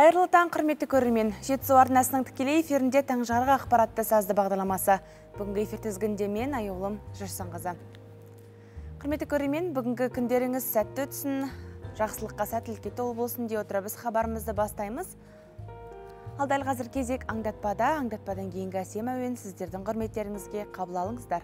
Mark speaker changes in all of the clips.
Speaker 1: Қайырлы таң, құрметті көрермен. Жетісу арнасының тікелей эфирінде таңжарғы ақпаратты сазды бағдарламасы. Бүгінгі эфир тізгінде мен Айолым Жүрсінқызы. Құрметті көрермен, бүгінгі күндеріңіз сәтті өтсін, жақсылыққа сәттілікке толы болсын дей отыра біз хабарымызды бастаймыз. Ал дәл қазір кезек аңдатпада, аңдатпадан кейінгі әсем әуен сіздердің құрметтеріңізге қабыл алыңыздар.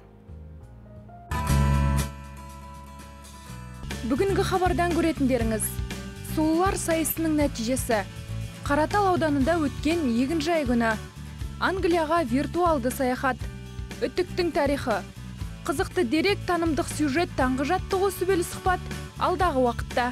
Speaker 2: Бүгінгі хабардан көретіндеріңіз сұлулар сайысының нәтижесі, Қаратал ауданында өткен егінжай күні, Англияға виртуалды саяхат, үтіктің тарихы, қызықты дерек, танымдық сюжет, таңғы жаттығу сүбелі сұхбат алдағы уақытта.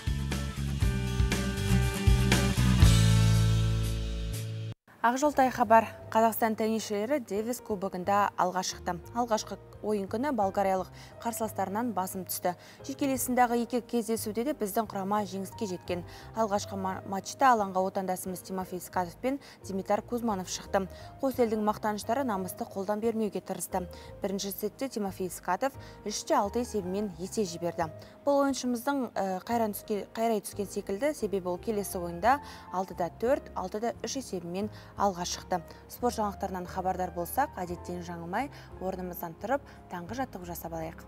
Speaker 1: Ақжолтай хабар. Қазақстан теннисшілері Дэвис кубогында алға шықты. Алғашқы ойын күні болгариялық қарсыластарынан басым түсті. Жекелесіндегі екі кездесуде де біздің құрама жеңіске жеткен. Алғашқы матчта алаңға отандасымыз Тимофей Скатов пен Димитар Кузманов шықты. Қос елдің мақтаныштары намысты қолдан бермеуге тырысты. Бірінші сетте Тимофей Скатов 3-6 есебімен есе жіберді. Бұл ойыншымыздың қайрай түскен секілді, себебі ол келесі ойында 6-4, 6-3 есебімен алға шықты. Спорт жаңалықтарынан хабардар болсақ, әдеттен жаңылмай, орнымыздан тұрып, таңғы жаттығу жасап алайық.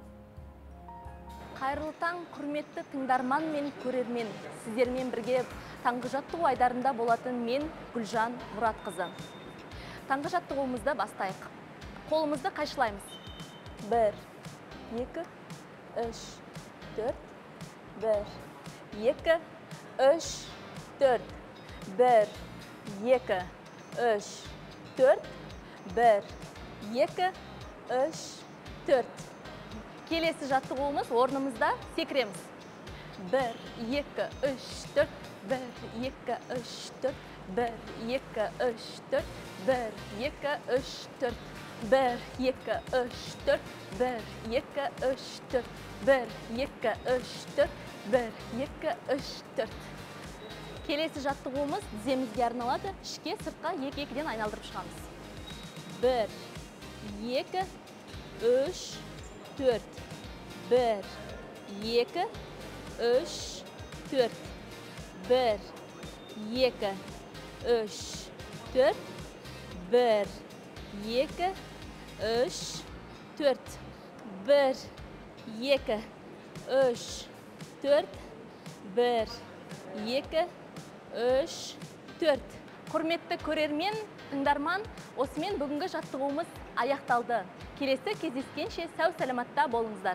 Speaker 3: Қайырлы таң, құрметті тыңдарман мен көрермен. Сіздермен бірге таңғы жаттығу айдарында болатын мен Гүлжан Мұратқызы. Таңғы жаттығуымызды бастайық. Қолымызды қайшылаймыз. 1, 2, 3, 4, 1, 2, 3, 4, 1, 2, 3, 4, 1, 2, 3, 4. Келесі жаттығуымыз орнымызда секіреміз. 1, 2, 3, 4, 1, 2, 3, 4, 1, 2, 3, 4, 1, 2, 3, 4, 1, 2, 3, 4, 1, 2, 3, 4, 1, 2, 3, 4, 1, 2, 3, 4. Келесі жаттығуымыз тіземізге арналады. Ішке сыртқа 2-2-ден айналдырып шығамыз. 1, 2, 3, 4. 1, 2, 3, 4. 1, 2, 3, 4. 1, 2, 3, 4. 1, 2, 3, 4. 1, 2, 3, 4. Құрметті көрермен, тыңдарман, осымен бүгінгі жаттығуымыз аяқталды. Келесі кездескенше сау саламатта болыңыздар.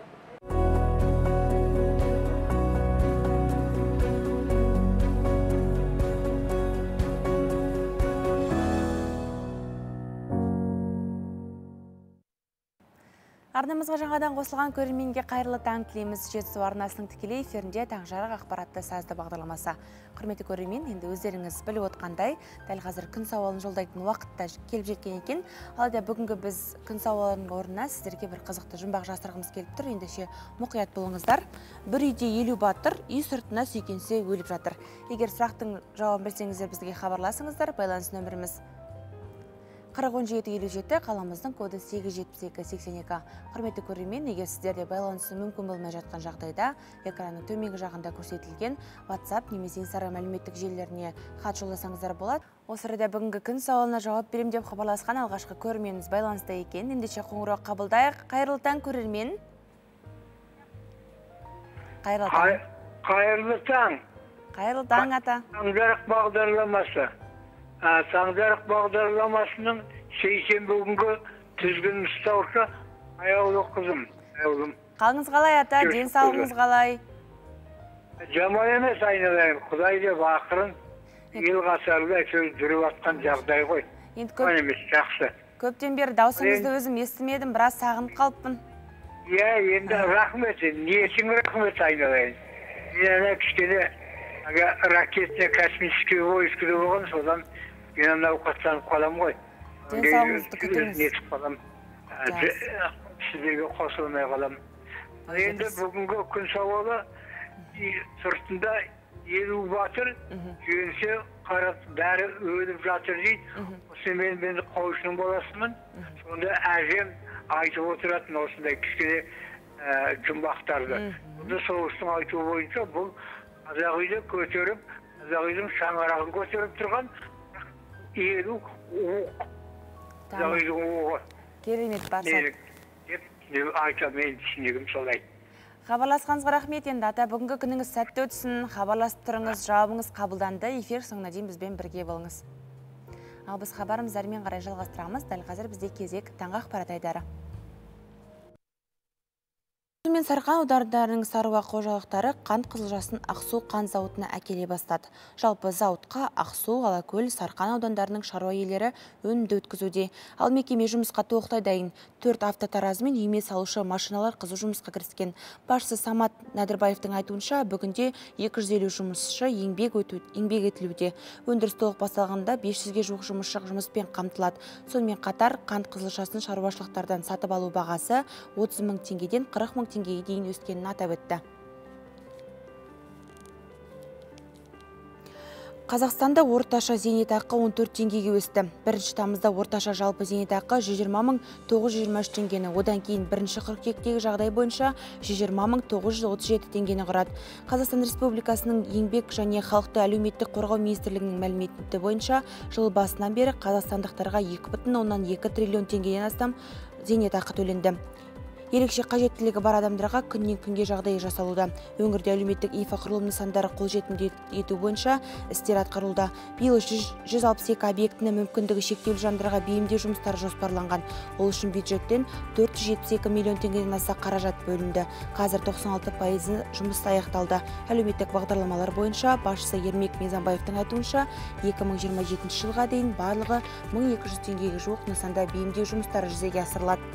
Speaker 1: Арнамызға жаңадан қосылған көрерменге қайырлы таң тілейміз. Жетісу арнасының тікелей эфирінде таңжарық ақпаратты сазды бағдарламасы. Құрметті көрермен, енді өздеріңіз біліп отқандай, дәл қазір күн сауалын жолдайтын уақытта келіп жеткен екен. Алайда бүгінгі біз күн сауалының орнына сіздерге бір қызықты жұмбақ жасырғымыз келіп тұр. Ендеше мұқият болыңыздар. Бір үйде 50 батыр, үй сыртына сүйкенсе өліп жатыр. Егер сұрақтың жауабын білсеңіздер, бізге хабарласыңыздар. Байланыс нөміріміз 40-17-57, қаламыздың коды 872-82. Құрметті көрермен, егер сіздерде байланысы мүмкін болмай жатқан жағдайда, экранның төменгі жағында көрсетілген WhatsApp немесе Instagram әлеуметтік желілеріне хат жолдасаңыздар болады. Осы арада бүгінгі күн сауалына жауап берем деп хабарласқан алғашқы көрерменіміз байланыста екен. Ендеше қоңырау қабылдайық. Қайырлы таң, көрермен. Қайырлы таң.
Speaker 4: Қайырлы таң.
Speaker 1: Қайырлы таң, ата.
Speaker 4: Таңжарық бағдарламасы. Таңжарық бағдарламасының сейсенбі күнгі тізгінін ұстаушы Аяулы қызым.
Speaker 1: Қалыңыз қалай, ата? Денсаулығыңыз қалай?
Speaker 4: Жаман емес, айналайын. Құдай деп ақырын ел ғасырда жүріп атқан жағдай ғой.
Speaker 1: Енді
Speaker 4: емес, жақсы.
Speaker 1: Көптен бері даусыңызды өзім естімедім, біраз сағынып қалыппын.
Speaker 4: Иә, енді рахмет, ниетің рахмет, айналайын. Мен кішкене ракетне космический войскада болған, содан мен науқаттанып қалам ғой.
Speaker 1: Денсаулығыңызды күтіңіз.
Speaker 4: Нетіп қалам. Сіздерге қосылмай қалам. Енді бүгінгі күн сауалы сыртында 50 батыр жөнсе бәрі өліп жатыр дейді. Осы мен қойшының боласымын. Сонда әжем айтып отыратын осындай кішкене жұмбақтарды. Бұнда соғыстың айтуы бойынша бұл қазақ үйде көтеріп Құдағидың шаңырағын көтеріп тұрған 50 уық. Құдағидың уығы.
Speaker 1: Керемет барса.
Speaker 4: Деп айтам, мен түсінігім солай.
Speaker 1: Хабарласқаныңызға рахмет. Енді ата, бүгінгі күніңіз сәтті өтсін. Хабарласып тұрыңыз, жауабыңыз қабылданды. Эфир соңына дейін бізбен бірге болыңыз. Ал біз хабарымыздармен қарай жалғастырамыз. Дәл қазір бізде кезек таңғы ақпарат айдары. Мен Сарқан аудандарының шаруа қожалықтары қант қызылшасын Ақсу қант зауытына әкеле бастады. Жалпы зауытқа Ақсу, Алакөл, Сарқан аудандарының шаруа иелері өнімді өткізуде. Ал мекеме жұмысқа толықтай дайын. 4 автотаразы мен үйме салушы машиналар қызу жұмысқа кіріскен. Басшысы Самат Надырбаевтың айтуынша, бүгінде 250 жұмысшы еңбек етілуде. Өндіріс толық басталғанда 500-ге жуық жұмысшы жұмыспен қамтылады. Сонымен қатар қант қызылшасын шаруашылықтардан сатып алу бағасы 30 мың теңгеден 40 мың теңгеге дейін өскенін атап өтті. Қазақстанда орташа зейнетақы 14 теңгеге өсті. 1 тамызда орташа жалпы зейнетақы 120 мың 923 теңгені, одан кейін 1 қыркүйектегі жағдай бойынша 120 мың 937 теңгені құрады. Қазақстан Республикасының еңбек және халықты әлеуметтік қорғау министрлігінің мәліметі бойынша жыл басынан бері қазақстандықтарға 2,2 триллион теңгеден астам зейнетақы төленді. Ерекше қажеттілігі бар адамдарға күннен күнге жағдай жасалуда. Өңірде әлеуметтік инфрақұрылым нысандары қолжетімді ету бойынша істер атқарылуда. Биыл 162 объектіні мүмкіндігі шектеулі жандарға бейімдеу жұмыстары жоспарланған. Ол үшін бюджеттен 472 миллион теңгеден аса қаражат бөлінді. Қазір 96% жұмыс аяқталды. Әлеуметтік бағдарламалар бойынша басшысы Ермек Мезанбаевтың айтуынша 2027 жылға дейін барлығы 1200 теңгеге жуық нысанда бейімдеу жұмыстары жүзеге асырылады.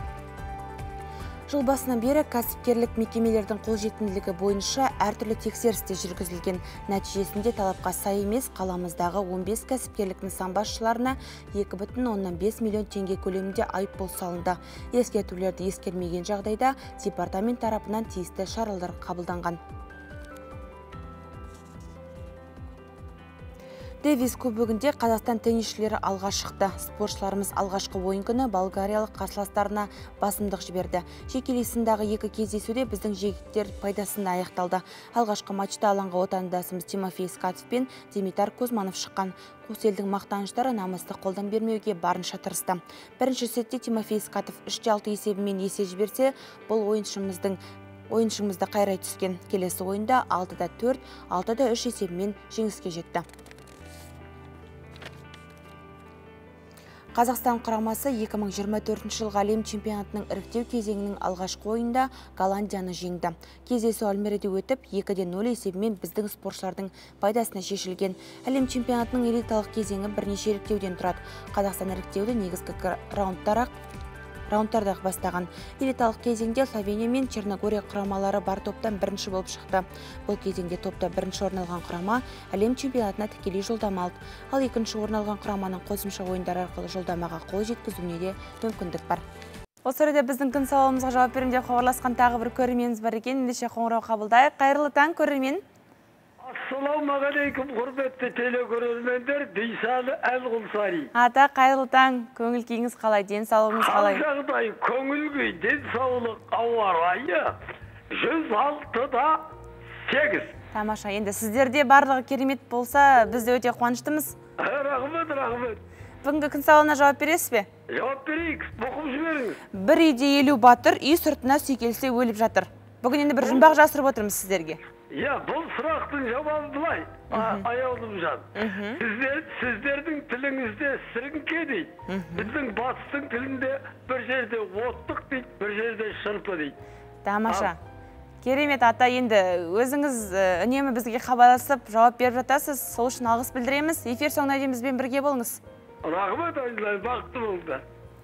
Speaker 1: Жыл басынан бері кәсіпкерлік мекемелердің қолжетімділігі бойынша әртүрлі тексерісте жүргізілген. Нәтижесінде талапқа сай емес қаламыздағы 15 кәсіпкерлік нысан басшыларына 2,5 миллион теңге көлемінде айыппұл салынды. Ескертулерді ескермеген жағдайда департамент тарапынан тиісті шаралар қабылданған. Дэвис кубогінде Қазақстан теннисшілері алға шықты. Спортшыларымыз алғашқы ойын күні болгариялық қарсыластарына басымдық жіберді. Жекелей-сындағы 2 кездесуде біздің жігіттер пайдасында аяқталды. Алғашқы матчта алаңға отандасымыз Тимофей Скатов пен Димитар Кузманов шыққан. Қос елдің мақтаныштары намысты қолдан бермеуге барынша тырысты. Бірінші сетте Тимофей Скатов 3-6 есебімен есе жіберсе, бұл ойыншымызды қайрай түскен. Келесі ойында 6-4, 6-3 есебімен жеңіске жетті. Қазақстан құрамасы 2024 жылғы әлем чемпионатының іріктеу кезеңінің алғашқы ойында Голландияны жеңді. Кездесу Альмереде өтіп, 2-0 есебімен біздің спортшылардың пайдасына шешілген. Әлем чемпионатының элиталық кезеңі бірнеше іріктеуден тұрады. Қазақстан іріктеуді негізгі раундтардағы бастаған. Элиталық кезеңде Словения мен Черногория құрамалары бар топтан бірінші болып шықты. Бұл кезеңде топта бірінші орын алған құрама әлем чемпионатына тікелей жолдама алды. Ал екінші орын алған құраманың қосымша ойындар арқылы жолдамаға қол жеткізуіне де мүмкіндік бар. Осы орайда біздің күн сауалымызға жауап беремін деп хабарласқан тағы бір көрерменіміз бар екен. Ендеше қоңырау қабылдайық. Қайырлы таң, көрермен.
Speaker 5: Ассалаумағалейкум, құрметті телекөрермендер, Бейсалы Әлғұлсари.
Speaker 1: Ата, қайырлы таң, көңіл күйіңіз қалай, денсаулығыңыз қалай?
Speaker 5: Жағдай, көңіл күй, денсаулық, ауа райы 106-8.
Speaker 1: Тамаша, енді сіздерде барлығы керемет болса, біз де өте қуаныштымыз.
Speaker 5: Рахмет, рахмет.
Speaker 1: Бүгінгі күн сауалына жауап бересіз бе?
Speaker 5: Жауап берейік, мұқым жіберіңіз.
Speaker 1: Бір үйде 50 батыр, үй сыртына сүйкелсе өліп жатыр. Бүгін енді бір жұмбақ жасырып отырмыз сіздерге.
Speaker 5: Бұл сұрақтың жауабы былай, аяулым жан. Сіздердің тіліңізде сіріңке дейді. Біздің батыстың тілінде бір жерде оттық дейді, бір жерде шырпы дейді.
Speaker 1: Тамаша. Керемет ата, енді өзіңіз үнемі бізге хабарласып жауап беріп жатасыз. Сол үшін алғыс білдіреміз. Эфир соңына дейін бізбен бірге болыңыз.
Speaker 5: Рахмет, айналайын, бақытты болыңдар.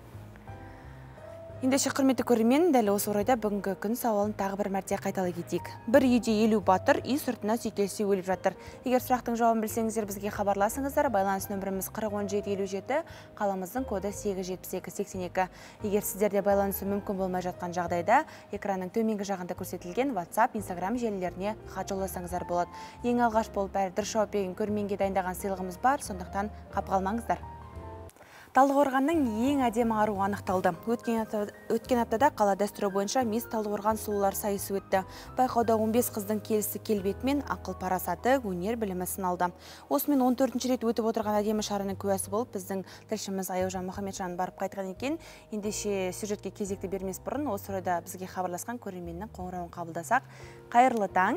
Speaker 1: Ендеше құрметті көрермен, дәл осы орайда бүгінгі күн сауалын тағы бір мәрте қайталай кетейік. Бір үйде 50 батыр, үй сыртына сүйкелсе өліп жатыр. Егер сұрақтың жауабын білсеңіздер, бізге хабарласыңыздар. Байланыс нөміріміз 401757, қаламыздың коды 87282. Егер сіздерде байланысы мүмкін болмай жатқан жағдайда, экранның төменгі жағында көрсетілген WhatsApp, Instagram желілеріне хат жолдасаңыздар болады. Ең алғаш болып дұрыс жауап берген көрерменге дайындаған сыйлығымыз бар, сондықтан қапы қалмаңыздар. Талдықорғанның ең әдемі аруы анықталды. Өткен аптада қала дәстүрі бойынша Мисс Талдықорған сұлулар сайысы өтті. Байқауда 15 қыздың келісі келбетімен ақыл парасаты, өнер білімі сыналды. Осымен 14-ші рет өтіп отырған әдемі шараның куәсі болып, біздің тілшіміз Аяужан Мұхамеджан барып қайтқан екен. Ендеше сюжетке кезекті бермес бұрын, осы орайда бізге хабарласқан көрерменнің қоңырауын қабылдасақ. Қайырлы таң.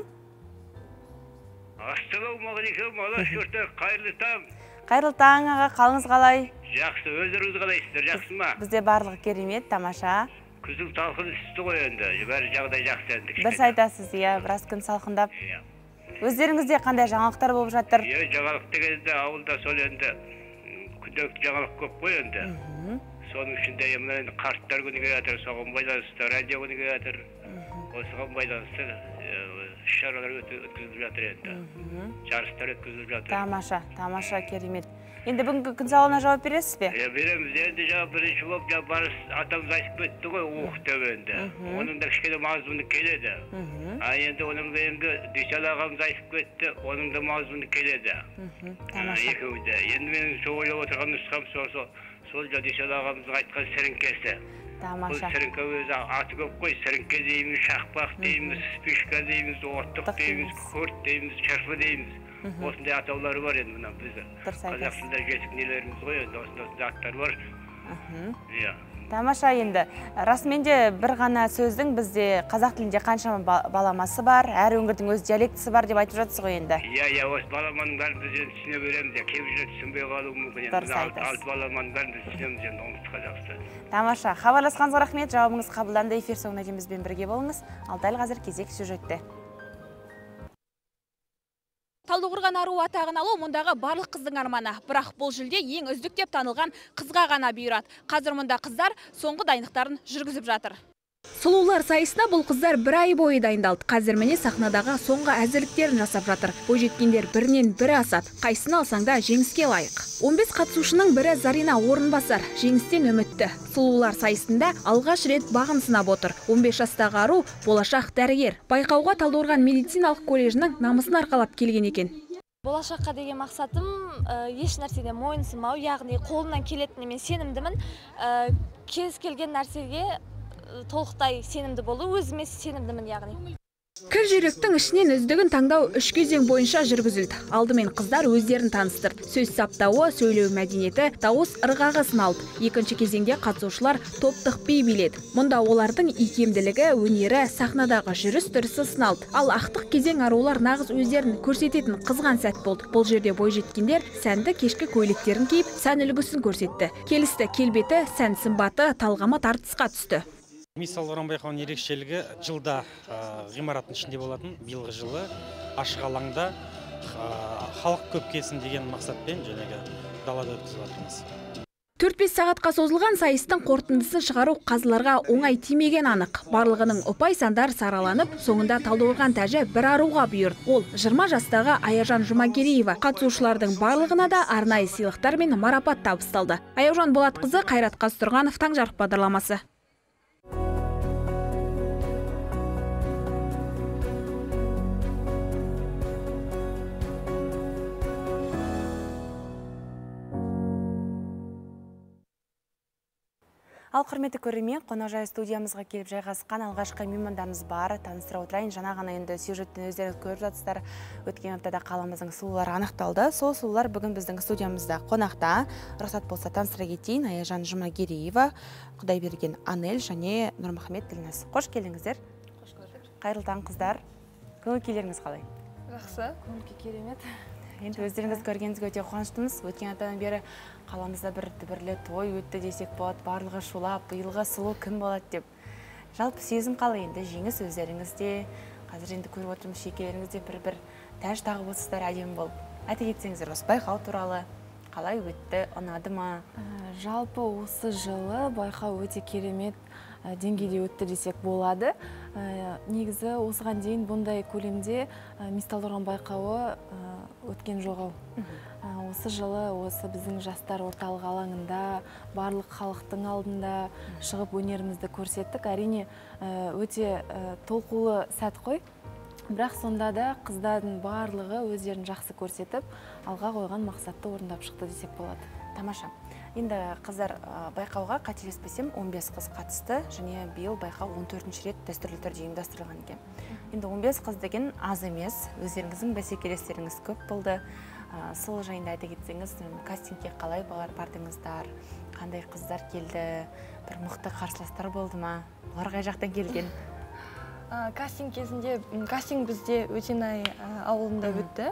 Speaker 6: Ассалаумағалейкум, алашорта, қайырлы таң.
Speaker 1: Қайырлы таң аға, қалыңыз қалай?
Speaker 6: Жақсы, өздеріңіз қалайсыздар, жақсы ма?
Speaker 1: Бізде барлығы керемет, тамаша.
Speaker 6: Күздің талқын үсті ғой енді, бәрі жағдай жақсы енді.
Speaker 1: Дұрыс айтасыз, иә, біраз күн салқындап. Өздеріңізде қандай жаңалықтар болып жатыр?
Speaker 6: Жаңалық дегенде ауылда сол енді күнделікті жаңалық көп қой енді. Соның ішінде енді қарттар күні келе жатыр, соған байланысты радио күні келе жатыр. Осыған байланысты шаралар өткізіліп жатыр енді. Жарыстар өткізіліп жатыр.
Speaker 1: Тамаша, керемет. Енді бүгінгі күн салғына жауап бересіз бе?
Speaker 6: Береміз, енді жауап бірінші болып барыс атамыз айтып кетті ғой, оқытып енді. Оның да кішкене мазмұны келеді. Енді оның да енді Дүйсел ағамыз айтып кетті, оның да мазмұны келеді. Екеуі де. Енді менің сол ойлап отырған нұсқам сол Дүйсел ағамыздың айтқан сіріңкесі. Бұл сіріңке өзі аты көп қой, сіріңке дейміз, шақпақ дейміз, спишка дейміз, оттық дейміз, көрт дейміз, шырпы дейміз. Осындай атаулары бар енді мына бізді. Қазақстанда жетік нелеріміз ғой, енді осындай аттар бар.
Speaker 1: Тамаша, енді расымен де бір ғана сөздің бізде қазақ тілінде қаншама баламасы бар, әр өңірдің өз диалектісі бар деп айтып жатсыз ғой енді.
Speaker 6: Осы баламаның бәрін біз енді түсіне береміз, кейбір түсінбей қалуы мүмкін енді. Алты баламаның бәрін біз түсінеміз енді оңтүстік Қазақстан.
Speaker 1: Тамаша, хабарласқаныңызға рахмет, жауабыңыз қабылданды. Эфир соңына дейін бізбен бірге болыңыз. Ал дәл қазір кезек сюжетте.
Speaker 2: Талдықорған аруы атағын алу мұндағы барлық қыздың арманы. Бірақ бұл жүлде ең үздік деп танылған қызға ғана бұйырады. Қазір мұнда қыздар соңғы дайындықтарын жүргізіп жатыр. Сұлулар сайысына бұл қыздар бір ай бойы дайындалды. Қазір міне сахнадағы соңғы әзірліктерін жасап жатыр. Бойжеткендер бірінен бірі асады. Қайсыны алсаң да жеңіске лайық. 15 қатысушының бірі Зарина Орынбасар, жеңістен үмітті. Сұлулар сайысында алғаш рет бағын сынап отыр. 15 жастағы ару болашақ дәрігер. Байқауға Талдықорған медициналық колледжінің намысын арқалап келген екен.
Speaker 3: Болашаққа деген мақсатым еш нәрседен мойынсымау, яғни қолымнан келетініне мен сенімдімін. Кез келген нәрсеге толықтай сенімді болу, өзіме сенімдімін яғни.
Speaker 2: Кіл жүректің ішінен үздігін таңдау 3 кезең бойынша жүргізілді. Алдымен қыздар өздерін таныстырды. Сөз саптауы, сөйлеу мәдениеті, дауыс ырғағы сыналды. Екінші кезеңде қатысушылар топтық би биледі. Мұнда олардың икемділігі, өнері, сахнадағы жүріс-тұрысы сыналды. Ал ақтық кезең арулар нағыз өздерін көрсететін қызған сәт болды. Бұл жерде бойжеткендер сәнді кешкі көйлектерін киіп, сән үлгісін көрсетті. Келісті келбеті, сән сымбаты талғамы тартысқа түсті.
Speaker 7: Мисс Талдықорған байқауының ерекшелігі жылда ғимараттың ішінде болатын, биылғы жылы ашық алаңда халық көп келсін деген мақсатпен жаңағы далада өткізіп жатырмыз.
Speaker 2: 4-5 сағатқа созылған сайыстың қорытындысын шығару қазыларға оңай тимеген анық. Барлығының ұпай сандар сараланып, соңында Талдықорған тәжі бір аруға бұйырды. Ол 20 жастағы Аяужан Жұмагереева. Қатысушылардың барлығына да арнайы сыйлықтар мен марапат табысталды. Аяужан Болатқызы, Қайрат Қазтұрғанов, Таң жарық бағдарламасы.
Speaker 1: Ал құрметті көрермен, қонақжай студиямызға келіп жайғасқан алғашқы меймандарымыз бар. Таныстыра отырайын, жаңа ғана енді сюжеттен өздеріңіз көріп жатсыздар. Өткен аптада қаламыздың сұлулары анықталды. Сол сұлулар бүгін біздің студиямызда қонақта. Рұқсат болса таныстыра кетейін. Аяужан Жұмагереева, Құдайберген Анель және Нұрмұхамед Ділназ. Қош келдіңіздер.
Speaker 3: Қош көрдік.
Speaker 1: Қайырлы таң қыздар. Көңіл күйлеріңіз қалай?
Speaker 3: Жақсы, көңіл керемет.
Speaker 1: Енді өздеріңіз көргеніңізге өте қуаныштымыз. Өткен аптадан бері қаламызда бір дүбірлі той өтті десек болады. Барлығы шулап, биылғы сұлу кім болады деп. Жалпы сезім қалай енді, жеңіс өздеріңізде. Қазір енді көріп отырмыз, шекелеріңізде бір тәж тағып отырсыздар, әдемі болып. Айта кетсеңіздер, осы байқау туралы қалай өтті, ұнады ма?
Speaker 8: Жалпы осы жылы байқау өте керемет деңгейде өтті десек болады. Негізі осыған дейін бұндай көлемде Мисс Талдықорған байқауы өткен жоқ. Осы жылы осы біздің жастар орталық алаңында барлық халықтың алдында шығып өнерімізді көрсеттік. Әрине өте толқулы сәт қой. Бірақ сонда да қыздардың барлығы өздерін жақсы көрсетіп, алға қойған мақсатты орындап шықты десек болады.
Speaker 1: Тамаша. Енді қыздар байқауға қателеспесем 15 қыз қатысты, және биыл байқау 14-ші рет дәстүрлі түрде ұйымдастырылған екен. Енді 15 қыз деген аз емес, өздеріңіздің бәсекелестеріңіз көп болды. Сол жайында айта кетсеңіз, кастингке қалай бардыңыздар, қандай қыздар келді, бір мықты қарсыластар болды ма, олар қай жақтан келген?
Speaker 9: Кастинг кезінде, кастинг бізде Өтенай ауылында өтті.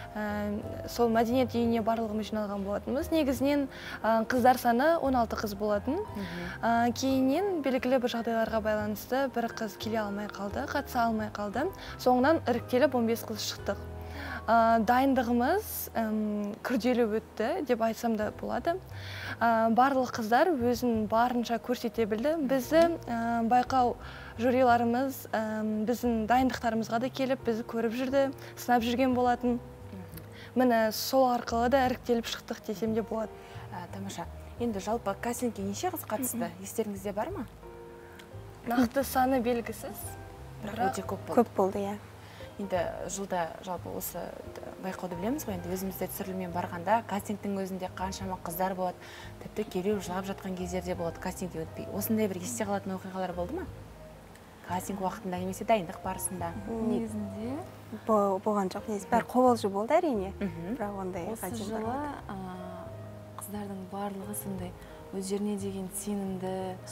Speaker 9: Сол мәдениет үйіне барлығымыз жиналған болатынбыз. Негізінен қыздар саны 16 қыз болатын. Кейіннен белгілі бір жағдайларға байланысты бір қыз келе алмай қалды, қатыса алмай қалды. Соңынан іріктеліп 15 қыз шықтық. Дайындығымыз күрделі өтті деп айтсам да болады. Барлық қыздар өзін барынша көрсете білді. Бізді байқау жюриларымыз біздің дайындықтарымызға да келіп, бізді көріп жүрді, сынап жүрген болатын. Міне сол арқылы да іріктеліп шықтық десем де болады.
Speaker 1: Тамаша. Енді жалпы кастингке неше қыз қатысты? Естеріңізде бар ма?
Speaker 9: Нақты саны белгісіз.
Speaker 1: Бірақ өте көп болды.
Speaker 10: Көп болды, иә.
Speaker 1: Енді жылда жалпы осы байқауды білеміз ғой, енді өзімізде түсіріліммен барғанда кастингтің өзінде қаншама қыздар болады, тіпті келу жылап жатқан кездерде болады кастингке өтпей. Осындай бір есте қалатын оқиғалар болды ма? Кастинг уақытында немесе дайындық барысында?
Speaker 8: Негізінде
Speaker 10: болған жоқ, бәрі қобалжу болды әрине. Бірақ ондай
Speaker 8: осы жылы қыздардың барлығы сондай өздеріне деген сенімді,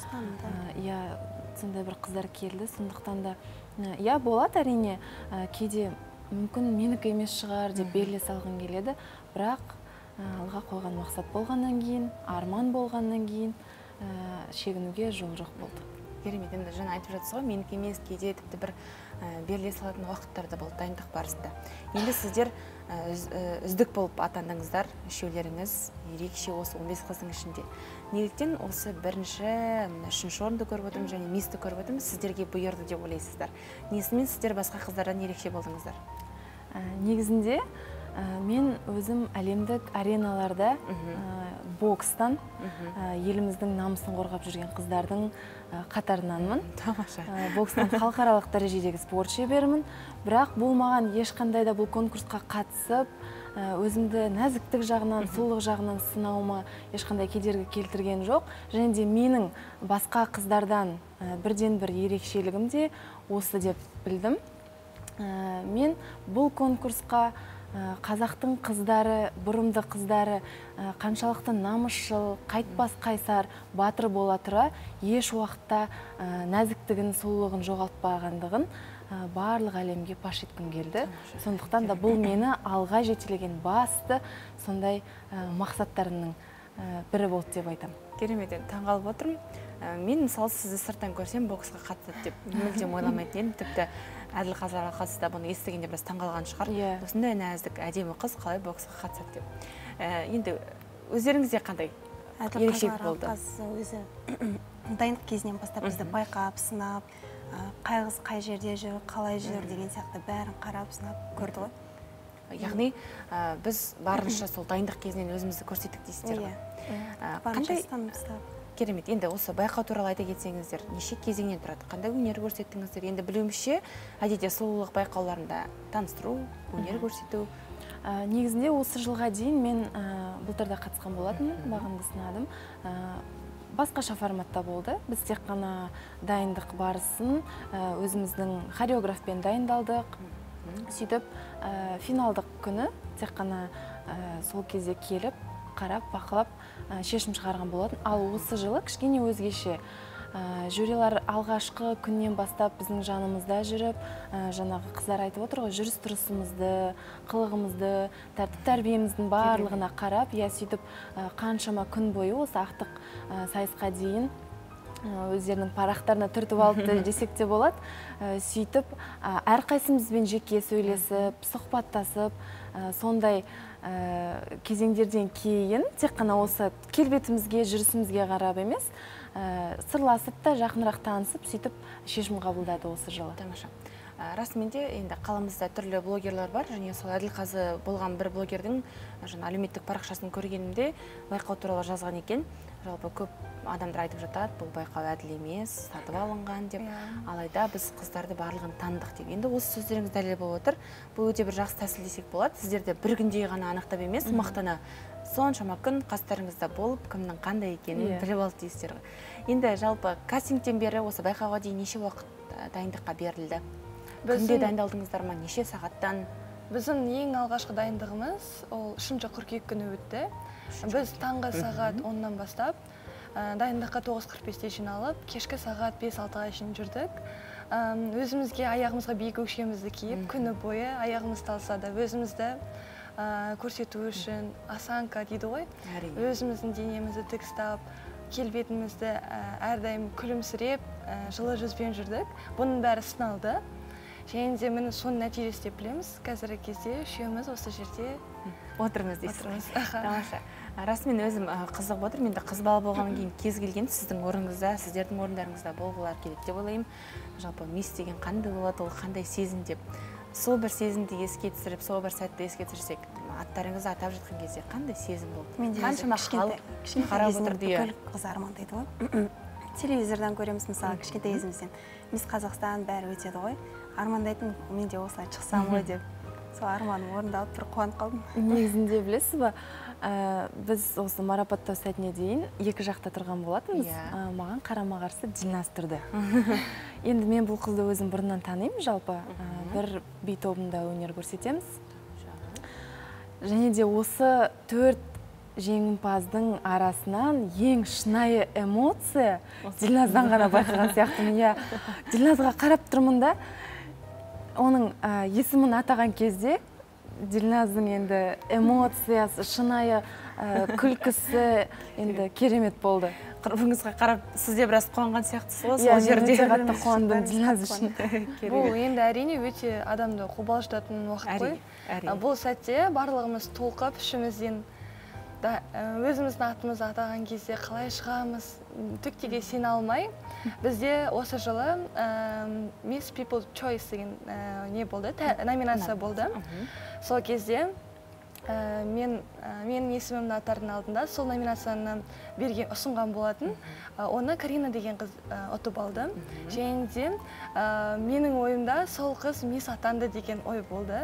Speaker 8: сондай бір қыздар келді, сондықтан да болады әрине, кейде мүмкін менікі емес шығар деп белгілей салғым келеді, бірақ алға қойған мақсат болғаннан кейін, арман болғаннан кейін шегінуге жол жоқ болды.
Speaker 1: Керемет, енді жаңа айтып жатсыз ғой, менікі емес, кейде тіпті бір беріле салатын уақыттарда болды дайындық барысында. Енді сіздер үздік болып атандыңыздар, үшеулеріңіз ерекше осы 15 қыздың ішінде. Неліктен осы бірінші, үшінші орынды көріп отырмыз және мисті көріп отырмыз, сіздерге бұйырды деп ойлайсыздар? Несімен сіздер басқа қыздардан ерекше болдыңыздар?
Speaker 8: Негізінде мен өзім әлемдік ареналарда бокстан еліміздің намысын қорғап жүрген қыздардың қатарынанмын.
Speaker 1: Тамаша.
Speaker 8: Бокстан халықаралық дәрежедегі спорт шеберімін, бірақ бұл маған ешқандай да бұл конкурсқа қатысып, өзімді нәзіктік жағынан, сұлулық жағынан сынауыма ешқандай кедергі келтірген жоқ. Және де менің басқа қыздардан бірден бір ерекшелігім де осы деп білдім. Мен бұл конкурсқа қазақтың қыздары, бұрымды қыздары қаншалықты намысшыл, қайтпас қайсар, батыр бола тұра, еш уақытта нәзіктігін, сұлулығын жоғалтпағандығын барлық әлемге паш еткім келді. Сондықтан да бұл мені алға жетелеген басты сондай мақсаттарымның бірі болды деп айтам.
Speaker 1: Керемет, таңғалып отырмын. Мен мысалы сізді сырттан көрсем боксқа қатысады деп мүлдем ойламайтын едім. Тіпті Әділ Қазар алқасында бұны естігенде біраз таңғалған шығар. Осындай нәзік, әдемі қыз қалай боксқа қатысады деп. Енді өздеріңізде қандай ерекшелік болды?
Speaker 10: Әділ Қазар алқасы өзі дайындық кезінен бастап бізді байқап, сынап, қай қыз қай жерде жүр, қалай жүр деген сияқты бәрін қарап, сынап көрді ғой.
Speaker 1: Яғни біз барынша сол дайындық кезінен өзімізді көрсеттік дейсіздер ғой.
Speaker 10: Барынша бастап.
Speaker 1: Керемет. Енді осы байқау туралы айта кетсеңіздер, неше кезеңнен тұрады? Қандай өнер көрсеттіңіздер? Енді білуімше, әдетте сұлулық байқауларында таныстыру, өнер көрсету.
Speaker 8: Негізінде осы жылға дейін мен былтырда қатысқан болатынмын, бағымды сынадым. Басқаша форматта болды. Біз тек қана дайындық барысын өзіміздің хореографпен дайындалдық. Сөйтіп, финалдық күні тек қана сол кезде келіп, қарап, бақылап, шешім шығарған болатын. Ал осы жылы кішкене өзгеше. Жюрилар алғашқы күннен бастап біздің жанымызда жүріп, жаңағы қыздар айтып отыр ғой, жүріс-тұрысымызды, қылығымызды, тәртіп-тәрбиеміздің барлығына қарап, сөйтіп қаншама күн бойы осы ақтық сайысқа дейін өздерінің парақтарына түртіп алды десек те болады. Сөйтіп әрқайсымызбен жеке сөйлесіп, сұхбаттасып, сондай кезеңдерден кейін тек қана осы келбетімізге, жүрісімізге қарап емес, сырласып та жақынырақ танысып, сөйтіп шешім қабылдады осы жылы.
Speaker 1: Тамаша. Расымен де енді қаламызда түрлі блогерлар бар, және сол Әділқазы болған бір блогердің әлеуметтік парақшасын көргенімде байқау туралы жазған екен. Жалпы көп адамдар айтып жатады, бұл байқау әділ емес, сатып алынған деп. Алайда біз қыздарды барлығын таныдық деп. Енді осы сөздеріңіз дәлел болып отыр. Бұл өте бір жақсы тәсіл десек болады. Сіздерде бір күнде ғана анықтап емес, мақтана соншама күн қастарыңызда болып, кімнің қандай екенін біліп алды дейсіздер. Енді жалпы кастингтен бері осы байқауға дейін неше уақыт дайындыққа берілді? Күнде дайындалдыңыздар ма? Неше сағаттан?
Speaker 9: Біздің ең алғашқы дайындығымыз ол 3 қыркүйек күні өтті. Біз таңғы сағат 10-нан бастап дайындыққа 9:45-те жиналып, кешкі сағат 5-6-ға шейін жүрдік. Өзімізге аяғымызға биік өкшемізді киіп, күні бойы аяғымыз талса да өзімізді көрсету үшін осанка дейді ғой. Өзіміздің денемізді тік ұстап, келбетімізді әрдайым күлімсіреп, жылы жүзбен жүрдік. Бұның бәрі сыналды. Және де міне соның нәтижесі деп білеміз. Қазіргі кезде үшеуміз осы жерде
Speaker 1: отырмыз дейсіз. Тамаша. Расымен өзім қызығып отырмын. Енді қыз бала болғаннан кейін кез келген сіздің орныңызда, сіздердің орындарыңызда болғылар керек деп ойлаймын. Жалпы мисс деген қандай болады, ол қандай сезім деп. Сол бір сезімді еске түсіріп, сол бір сәтті еске түсірсек, аттарыңызды атап жатқан кезде қандай сезім болды? Қаншама халық қарап отырды?
Speaker 10: Бүкіл қыз армандайды ғой. Телевизордан көреміз мысалы, кішкентай кезімізден. Мисс Қазақстан бәрі өтеді ғой. Армандайтын, мен де осылай шықсам ғой деп. Сол арманым орындалып бір қуанып қалдым.
Speaker 8: Негізінде білесіз ба, біз осы марапаттау сәтіне дейін екі жақта тұрған болатынбыз. Маған қарама-қарсы Дильназ тұрды. Енді мен бұл қызды өзім бұрыннан танимын, жалпы бір би тобында өнер көрсетеміз. Және де осы 4 жеңімпаздың арасынан ең шынайы эмоция Дильназдан ғана байқаған сияқтымын. Дильназға қарап тұрмын да, оның есімін атаған кезде Дильназдың енді эмоциясы, шынайы күлкісі енді керемет болды.
Speaker 1: Құрбыңызға қарап, сізде біраз қуанған сияқтысыз ғой, сол жерде.
Speaker 8: Өте қатты қуандым Дильназ үшін.
Speaker 9: Бұл енді әрине өте адамды қобалжытатын уақыт қой. Бұл сәтте барлығымыз толқып, ішімізден өзіміздің атымызды атаған кезде қалай шығамыз, түктеге сене алмай, бізде осы жылы Miss People Choice деген не болды, номинация болды. Сол кезде менің есімімді атардың алдында сол номинацияны берген ұсынған болатын. Оны Карина деген қыз ұтып алды. Және де менің ойымда сол қыз Miss атанды деген ой болды.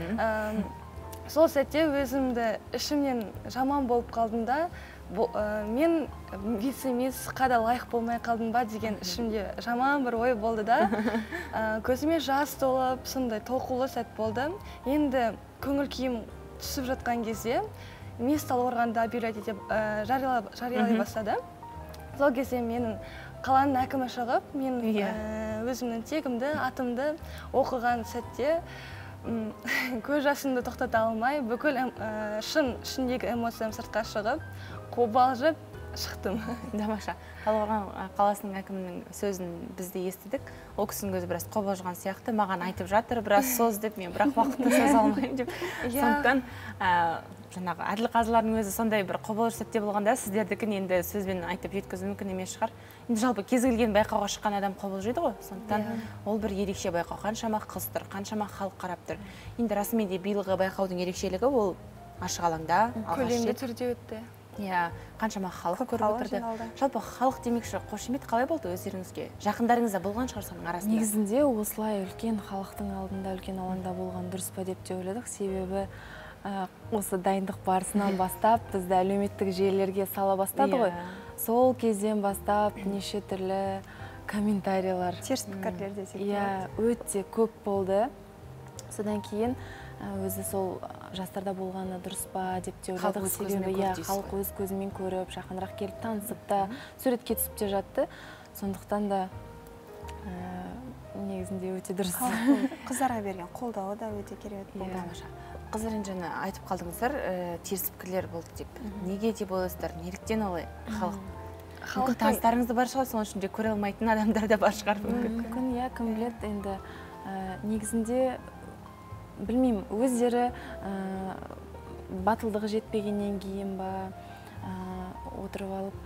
Speaker 9: Сол сәтте өзімді ішімнен жаман болып қалдым да, мен вице-миссқа да лайық болмай қалдым ба деген ішімде жаман бір ой болды да. Көзіме жас толып, сондай толқулы сәт болды. Енді көңіл күйім түсіп жатқан кезде Miss Талдықорғанды объявлять етіп жариялай бастады. Сол кезде менің қаланың әкімі шығып, мен өзімнің тегімді, атымды оқыған сәтте көз жасымды тоқтата алмай, бүкіл ішіндегі эмоциям сыртқа шығып, қобалжып шықтым.
Speaker 1: Тамаша. Талдықорған қаласының әкімінің сөзін біз де естідік. Ол кісінің өзі біраз қобалжыған сияқты, маған айтып жатыр, біраз соз деп, мен бірақ уақытты соза алмаймын деп. Сондықтан жаңағы Әділқазылардың өзі сондай бір қобалжу сәтте болғанда, сіздердікін енді сөзбен айтып жеткізу мүмкін емес шығар. Енді жалпы кез келген байқауға шыққан адам қобалжиды ғой. Сондықтан ол бір ерекше байқау. Қаншама қыз тұр, қаншама халық қарап тұр. Енді расымен де биылғы байқаудың ерекшелігі ол ашық алаңда,
Speaker 9: көлемді түрде өтті.
Speaker 1: Қаншама халық көріп отырды. Жалпы халық демекші, қошемет қалай болды өздеріңізге? Жақындарыңызда болған шығар соның арасында?
Speaker 8: Негізінде осылай үлкен халықтың алдында, үлкен алаңда болған дұрыс па деп те ойладық. Себебі осы дайындық барысынан бастап бізді әлеуметтік желілерге сала бастады ғой. Сол кезден бастап неше түрлі комментариялар,
Speaker 10: теріс пікірлер десек.
Speaker 8: Өте көп болды. Содан кейін өзі сол жастарда болғаны дұрыс па деп те ойладық. Себебі халық өз көзімен көріп, жақынырақ келіп танысып та, суретке түсіп те жатты. Сондықтан да негізінде өте дұрыс.
Speaker 10: Қыздарға берген қолдауы да өте керемет болды.
Speaker 1: Қыздар енді айтып қалдыңыздар, теріс пікірлер болды деп. Неге деп ойлайсыздар? Неліктен олай? Халық таныстарыңызды бар шығар, соның ішінде көре алмайтын адамдар да бар шығар.
Speaker 8: Мүмкін, кім біледі, енді негізінде білмеймін, өздері батылдығы жетпегеннен кейін ба отырып алып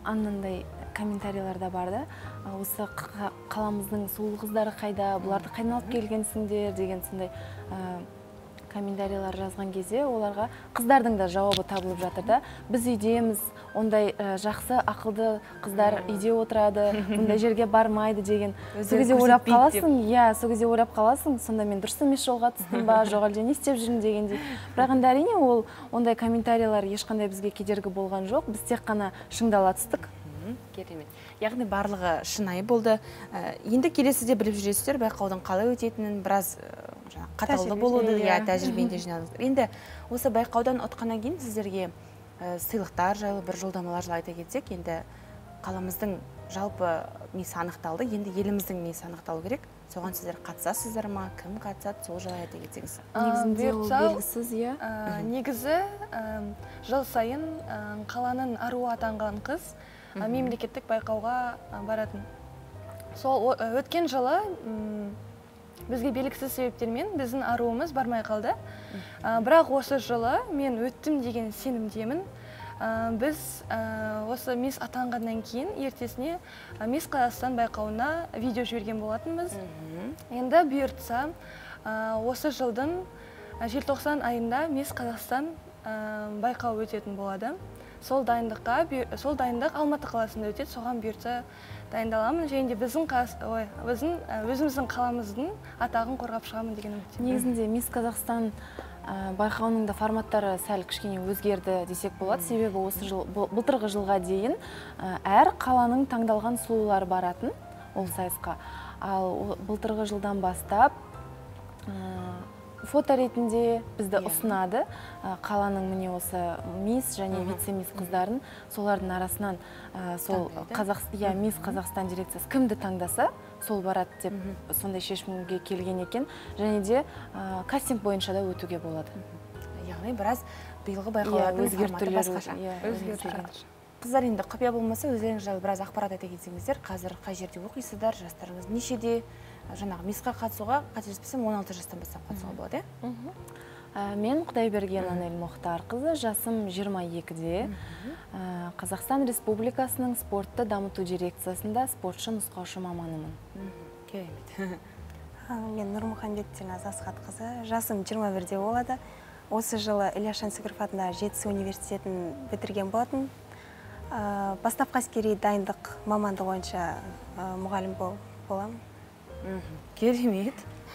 Speaker 8: анандай комментарийлар да бар да. Осы қаламыздың сұлу қыздары қайда, бұларды қайдан алып келгенсіңдер деген сондай комментарийлар жазған кезде оларға қыздардың да жауабы табылып жатыр да. Біз үйдеміз, ондай жақсы ақылды қыздар үйде отырады, бұндай жерге бармайды деген. Сол кезде ойлап қаласың, сонда мен дұрыс емес жолға түстім ба, жоқ әлде не істеп жүрмін дегендей. Бірақ енді әрине ол ондай комментарийлар ешқандай бізге кедергі болған жоқ. Біз тек қана шыңдала түстік.
Speaker 1: Керемет. Яғни барлығы шынайы болды. Енді келесіде біліп жүресіздер, байқаудың қалай өтетінін, біраз қаталды болуды, тәжірибені жинадыңыздар. Енді осы байқаудан ұтқаннан кейін сіздерге сыйлықтар жайлы, бір жолдамалар жайлы айта кетсек, енді қаламыздың жалпы мисы анықталды, енді еліміздің мисы анықталу керек. Соған сіздер қатысасыздар ма? Кім қатысады? Сол жайлы айта кетсеңіз.
Speaker 8: Негізінде ол белгісіз,
Speaker 9: негізі жыл сайын қаланың аруы атанған қыз мемлекеттік байқауға баратын. Сол өткен жылы бізге белгісіз себептермен біздің аруымыз бармай қалды. Бірақ осы жылы мен өттім деген сенімдемін. Біз осы мисс атанғаннан кейін ертесіне мисс Қазақстан байқауына видео жіберген болатынбыз. Енді бұйыртса осы жылдың желтоқсан айында мисс Қазақстан байқауы өтетін болады. Сол дайындық Алматы қаласында өтеді, соған бұйыртса дайындаламын. Және де өзіміздің қаламыздың атағын қорғап шығамын деген үміттемін.
Speaker 8: Негізінде мисс Қазақстан байқауының да форматтары сәл кішкене өзгерді десек болады. Себебі осы жыл, былтырғы жылға дейін әр қаланың таңдалған сұлулары баратын ол сайысқа. Ал былтырғы жылдан бастап фото ретінде бізді ұсынады. Қаланың міне осы мисс және вице-мисс қыздарын, солардың арасынан мисс Қазақстан дирекциясы кімді таңдаса, сол барады деп сондай шешімге келген екен. Және де кастинг бойынша да өтуге болады.
Speaker 1: Яғни біраз биылғы байқаулардың форматы басқаша. Қыздар, енді құпия болмаса, өздеріңіз жайлы біраз ақпарат айта кетсеңіздер, қазір қай жерде оқисыздар, жастарыңыз нешеде? Жаңағы миссқа қатысуға, қателеспесем 16 жастан бастап қатысуға болады,
Speaker 8: Мен Құдайберген Анель Мұхтарқызы, жасым 22-де. Қазақстан Республикасының спортты дамыту дирекциясында спортшы нұсқаушы маманымын.
Speaker 1: Керемет.
Speaker 10: Мен Нұрмұхамбет Асхатқызы, жасым 21-де болады. Осы жылы Ильяс Жансүгіров атындағы Жетісу университетін бітірген болатын. Бастапқы әскери дайындық мамандығы бойынша мұғалім боламын.
Speaker 1: Керемет.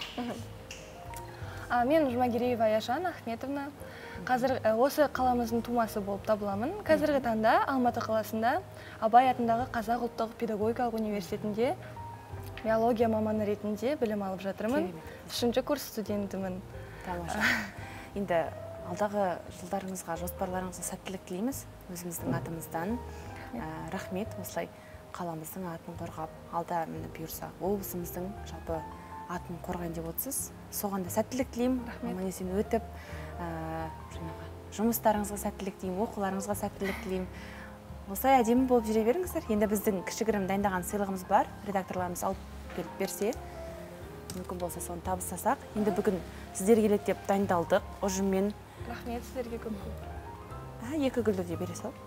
Speaker 9: Мен Жұмагереева Аяжан Ахметовна. Қазір осы қаламыздың тумасы болып табыламын. Қазіргі таңда Алматы қаласында Абай атындағы Қазақ ұлттық педагогикалық университетінде биология маманы ретінде білім алып жатырмын. 3-ші курс студентімін.
Speaker 1: Тамаша. Енді алдағы жылдарыңызға, жоспарларыңызға сәттілік тілейміз өзіміздің атымыздан. Рахмет, осылай қаламыздың атын қорғап, алда мені бұйырса облысымыздың жалпы атын қорғайын деп отырсыз. Соған да сәттілік тілеймін. Аман-есен өтіп, жұмыстарыңызға сәттілік тілеймін, оқуларыңызға сәттілік тілеймін. Осылай әдемі болып жүре беріңіздер. Енді біздің кішігірім дайындаған сыйлығымыз бар. Редакторларымыз алып келіп берсе, мүмкін болса соны табыстасақ. Енді бүгін сіздер келеді деп дайындалдық. Ұжыммен.
Speaker 9: Рахмет сіздерге көп.
Speaker 1: 2 гүлді де бере сал.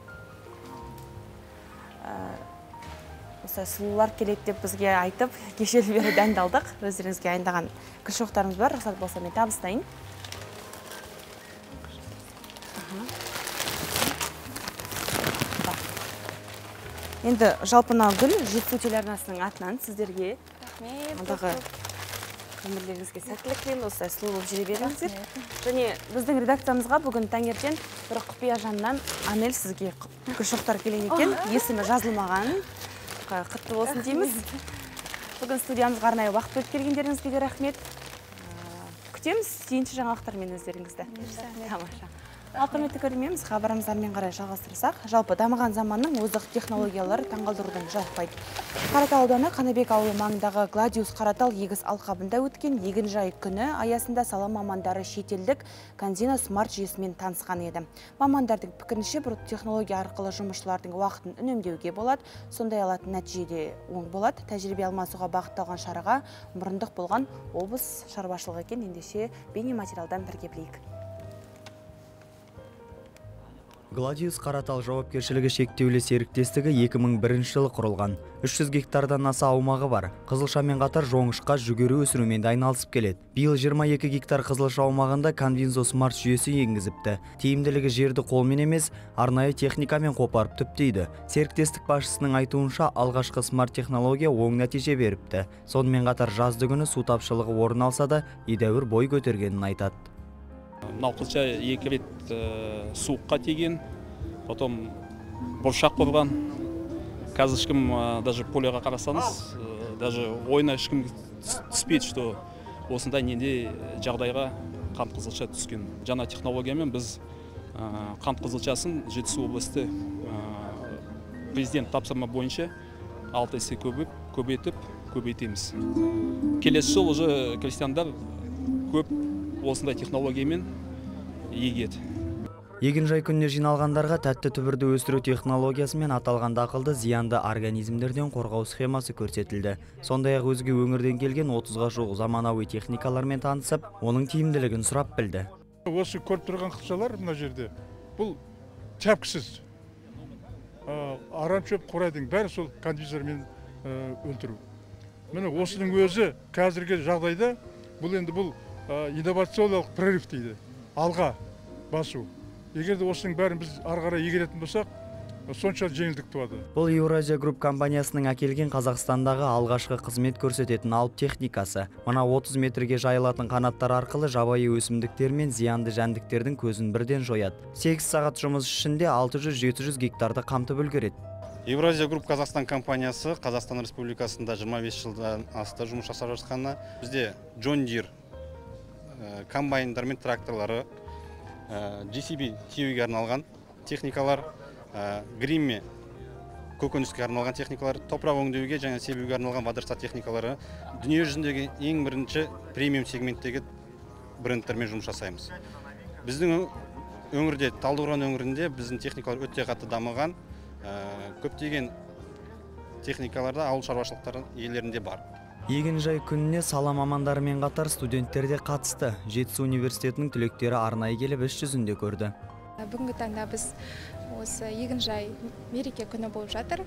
Speaker 1: Осылай сұлулар келеді деп бізге айтып, кешелі бері дайындалдық. Өздеріңізге дайындаған гүл шоқтарымыз бар. Рұқсат болса мен табыстайын. Енді жалпына гүл Жетісу телеарнасының атынан сіздерге алдағы өмірлеріңізге сәттілік тілеймін, осылай сұлу болып жүре беріңіздер. Және біздің редакциямызға бүгін таңертең бір құпия жанынан Анель сізге гүл шоқтар келген екен. Есімі жазылмаған. Құтты болсын дейміз. Бүгін студиямызға арнайы уақыт бөліп келгендеріңізге де рахмет. Күтеміз сүйінші жаңалықтармен өздеріңізді. Тамаша. Құрметті көрерменіміз, хабарымызды әрмен қарай жалғастырсақ, жалпы дамыған заманның озық технологиялары таңғалдырудың жақпайды. Қаратал ауданы Қанабек ауылы маңындағы Гладиус Қаратал егіс алқабында өткен егінжай күні аясында сала мамандары шетелдік Конзино смарт жүйесімен танысқан еді. Мамандардың пікірінше бұл технология арқылы жұмысшылардың уақытын үнемдеуге болады, сондай алатын нәтижеде оң болады. Тәжірибе алмасуға бағытталған шараға мұрындық болған облыс шаруашылығы екен. Ендеше бейнематериалдан бірге білейік.
Speaker 11: Гладиус Қаратал жауапкершілігі шектеулі серіктестігі 2001 жылы құрылған. 300 гектардан аса аумағы бар. Қызылшамен қатар жоңышқа, жүгері өсірумен де айналысып келеді. Биыл 22 гектар қызылша аумағында Convinzo Smart жүйесі енгізіпті. Тиімділігі жерді қолмен емес, арнайы техникамен қопарып түптейді. Серіктестік басшысының айтуынша алғашқы смарт технология оң нәтиже беріпті. Сонымен қатар жазды күні су тапшылығы орын алса да, едәуір бой көтергенін айтады.
Speaker 12: Мынау қызылша 2 рет суыққа тиген, потом бұршақ болған. Қазір ешкім даже полеға қарасаңыз, даже ойына ешкім түспейді, что осындай ненде жағдайға қант қызылша түскен. Жаңа технологиямен біз қант қызылшасын Жетісу облысты президент тапсырма бойынша 6 есе көбейтеміз. Келесі жыл уже крестьяндар көп осындай технологиямен егеді.
Speaker 11: Егінжай күніне жиналғандарға тәтті түбірді өсіру технологиясымен аталған дақылды зиянды организмдерден қорғау схемасы көрсетілді. Сондай-ақ өзге өңірден келген 30-ға жуық заманауи техникалармен танысып, оның тиімділігін сұрап білді.
Speaker 13: Осы көріп тұрған қызылшалар мына жерде бұл тәпкісіз. Аран шөп қурайдың бәрі сол кондизермен өлтіру. Міне осының өзі қазіргі жағдайда бұл инновациялық прорыв дейді. Алға басу. Егер де осының бәрін біз арғара егеретін болсақ, сонша жеңілдік туады.
Speaker 11: Бұл Еуразия Групп компаниясының әкелген Қазақстандағы алғашқы қызмет көрсететін алып техникасы. Мына 30 метрге жайылатын қанаттар арқылы жабайы өсімдіктер мен зиянды жәндіктердің көзін бірден жояды. 8 сағат жұмыс ішінде 600-700 гектарды қамтып үлгереді.
Speaker 14: Еуразия Групп Қазақстан компаниясы Қазақстан Республикасында 25 жылдан асты жұмыс жасап жатқаны. Бізде John Deere комбайндар мен тракторлары, GCB тиеуге арналған техникалар, Гримме көкөніске арналған техникалар, топырақ өңдеуге және себуге арналған Бадырса техникалары дүние жүзіндегі ең бірінші премиум сегменттегі брендтермен жұмыс жасаймыз. Біздің өңірде, Талдықорған өңірінде біздің техникалар өте қатты дамыған, көптеген техникаларда ауыл шаруашылықтары иелерінде бар.
Speaker 11: Егінжай күніне сала мамандарымен қатар студенттер де қатысты. Жетісу университетінің түлектері арнайы келіп іс жүзінде көрді.
Speaker 15: Бүгінгі таңда біз осы егінжай мереке күні болып жатыр.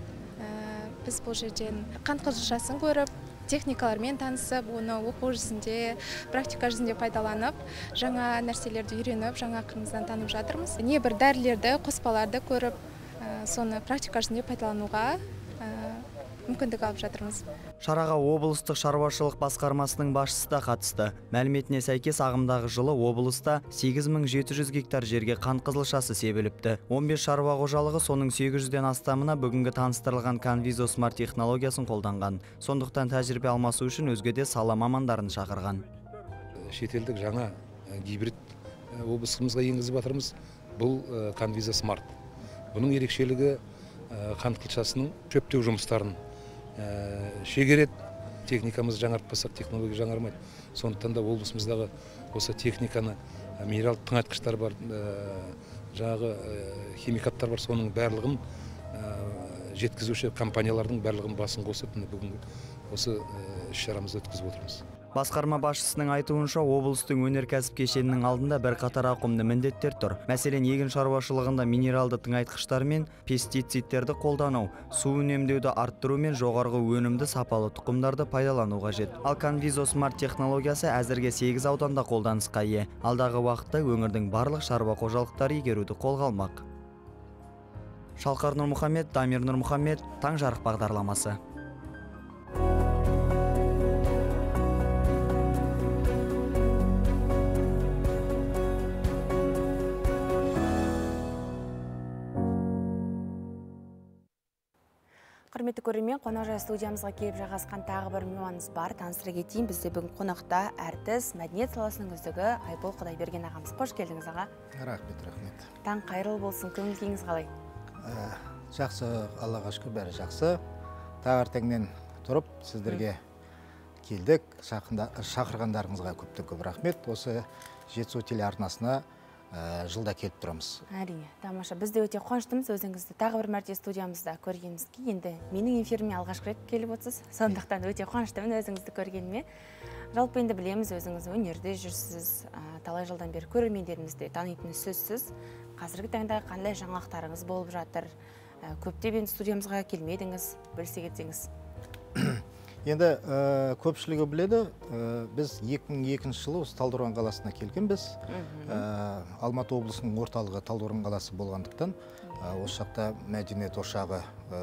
Speaker 15: Біз бұл жерден қант қызылшасын көріп, техникалармен танысып, оны оқу жүзінде, практика жүзінде пайдаланып, жаңа нәрселерді үйреніп, жаңа қырымыздан танып жатырмыз. Небір дәрілерді, қоспаларды көріп, соны практика жүзінде пайдалануға мүмкіндік алып жатырмыз.
Speaker 11: Шараға облыстық шаруашылық басқармасының басшысы да қатысты. Мәліметіне сәйкес ағымдағы жылы облыста 8700 гектар жерге қант қызылшасы себіліпті. 15 шаруа қожалығы соның 800-ден астамына бүгінгі таныстырылған Convinzo Smart технологиясын қолданған. Сондықтан тәжірибе алмасу үшін өзге де сала мамандарын шақырған.
Speaker 16: Шетелдік жаңа гибрид облысымызға енгізіп жатырмыз. Бұл Convinzo Smart. Бұның ерекшелігі қант қызылшасының шөптеу жұмыстарын шегерет. Техникамыз жаңартпасақ, технология жаңармайды. Сондықтан да облысымыздағы осы техниканы, минералды тыңайтқыштар бар, жаңағы химикаттар бар, соның барлығын жеткізуші компаниялардың барлығын басын қосып, бүгін осы іс-шарамызды өткізіп отырмыз.
Speaker 11: Басқарма басшысының айтуынша облыстың өнеркәсіп кешенінің алдында бір қатар ауқымды міндеттер тұр. Мәселен, егін шаруашылығында минералды тыңайтқыштар мен пестицидтерді қолдану, су үнемдеуді арттыру мен жоғарғы өнімді сапалы тұқымдарды пайдалану қажет. Ал Convinzo Smart технологиясы әзірге 8 ауданда қолданысқа ие. Алдағы уақытта өңірдің барлық шаруа қожалықтары игеруді қолға алмақ. Шалқар Нұрмұхамед, Дамир Нұрмұхамед, Таң жарық бағдарламасы.
Speaker 1: Құрметті көрермен, қонақжай студиямызға келіп жағасқан тағы бір мейманымыз бар. Таныстыра кетейін, бізде бүгін қонақта әртіс, мәдениет саласының үздігі Айбол Құдайберген ағамыз. Қош келдіңіз аға.
Speaker 17: Рахмет.
Speaker 1: Таң қайырлы болсын, көңіл күйіңіз қалай?
Speaker 17: Жақсы, Аллаға шүкір, бәрі жақсы. Таңертеңнен тұрып, сіздерге келдік. Шақырғандарыңызға көп рахмет. Осы Жетісу телеарнасына жылда келіп тұрамыз.
Speaker 1: Әрине, тамаша. Біз де өте қуаныштымыз өзіңізді тағы бір мәрте студиямызда көргенімізге. Енді менің эфиріме алғашқы рет келіп отырсыз. Сондықтан өте қуаныштымын өзіңізді көргеніме. Жалпы енді білеміз, өзіңіз өнерде жүрсіз, талай жылдан бері көрермендерімізді танитыны сөзсіз. қазіргі таңда қандай жаңалықтарыңыз болып жатыр? Көптеп енді студиямызға келмедіңіз, бөлісе кетсеңіз.
Speaker 17: Енді көпшілігі біледі, біз 2002 жылы Талдықорған қаласына келгенбіз. Алматы облысының орталығы Талдықорған қаласы болғандықтан, осы жақта мәдениет ошағы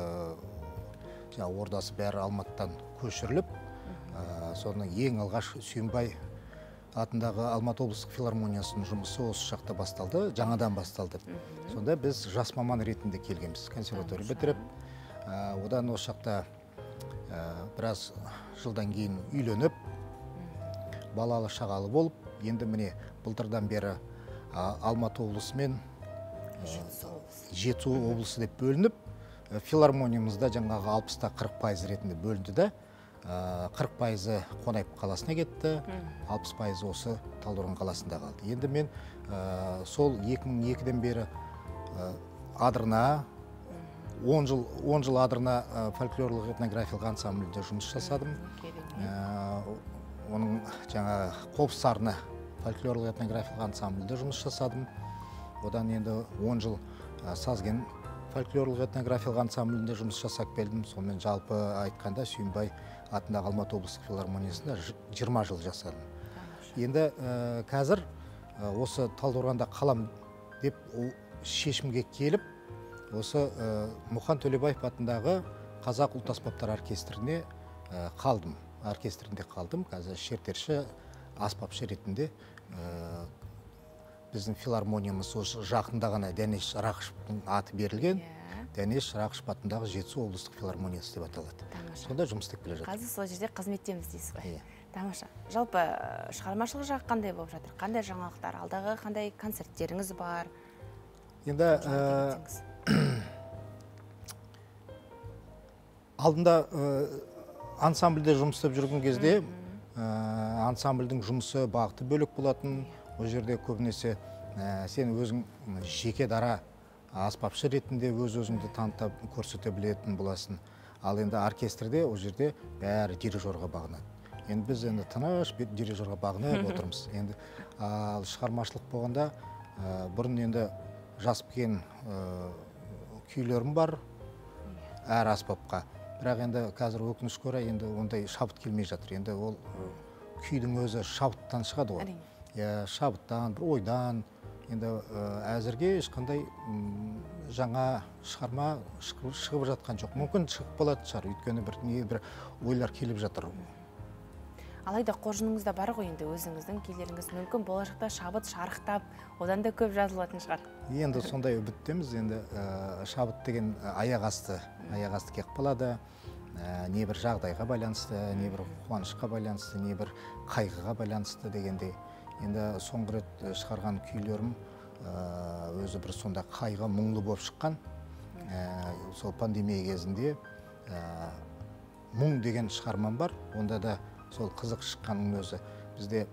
Speaker 17: ордасы бәрі Алматыдан көшіріліп, соның ең алғаш Сүйінбай атындағы Алматы облыстық филармониясының жұмысы осы жақта басталды, жаңадан басталды. Сонда біз жас маман ретінде келгенбіз, консерватория бітіріп, одан осы жақта біраз жылдан кейін үйленіп, балалы шағалы болып, енді міне былтырдан бері Алматы облысы мен Жетісу облысы деп бөлініп, филармониямызда жаңағы 60-та 40% ретінде бөлінді да, 40% Қонаев қаласына кетті, 60% осы Талдықорған қаласында қалды. Енді мен сол 2002-ден бері Адырна, 10 жыл Адырна фольклорлық этнографиялық ансамбльде жұмыс жасадым. Оның жаңа Қобыз Сарны фольклорлық этнографиялық ансамбльде жұмыс жасадым. Одан енді 10 жыл Сазген фольклорлық этнографиялық ансамбльде жұмыс жасап келдім. Сонымен жалпы айтқанда Сүйінбай атындағы Алматы облыстық филармониясында 20 жыл жасадым. Енді қазір осы Талдықорғанда қалам деп шешімге келіп, осы Мұқан Төлебаев атындағы Қазақ ұлт аспаптар оркестрінде қалдым. Қазір шертерші аспапшы ретінде біздің филармониямыз осы жақында ғана Дәнеш Рақышевтың аты берілген. Дәнеш Рақышев атындағы Жетісу облыстық филармониясы деп аталады. Сонда жұмыс істеп келе жатыр.
Speaker 1: Қазір сол жерде қызметтеміз дейсіз ғой. Тамаша. Жалпы шығармашылық жағы қандай болып жатыр? Қандай жаңалықтар? Алдағы қандай концерттеріңіз бар?
Speaker 17: Енді алдында ансамбльде жұмыс істеп жүрген кезде ансамбльдің жұмысы бағыты бөлек болатын. Ол жерде көбінесе сен өзің жеке дара аспапшы ретінде өз-өзіңді танытып көрсете білетін боласың. Ал енді оркестрде ол жерде бәрі дирижерға бағынады. Енді біз енді тыныш дирижерға бағынып отырмыз. Енді шығармашылық болғанда бұрын енді жазып келген күйлерім бар әр аспапқа. Бірақ енді қазір өкінішке орай енді ондай шабыт келмей жатыр. Енді ол күйдің өзі шабыттан шығады ғой. Шабыттан, бір ойдан. Енді әзірге ешқандай жаңа шығарма шығып жатқан жоқ. Мүмкін шығып болатын шығар, өйткені бір ойлар келіп жатыр.
Speaker 1: Алайда қоржыныңызда бар ғой енді өзіңіздің күйлеріңіз, мүмкін болашақта шабыт шарықтап, одан да көп жазылатын шығар.
Speaker 17: Енді сондай үміттеміз. Енді шабыт деген аяқ асты келіп қалады. Не бір жағдайға байланысты, не бір қуанышқа байланысты, не бір қайғыға байланысты дегенде. Енді соңғы рет шығарған күйлерім өзі бір сонда қайғы мұңлы болып шыққан. Сол пандемия кезінде мұң деген шығармам бар. Онда да сол қызық шыққанның өзі. Бізде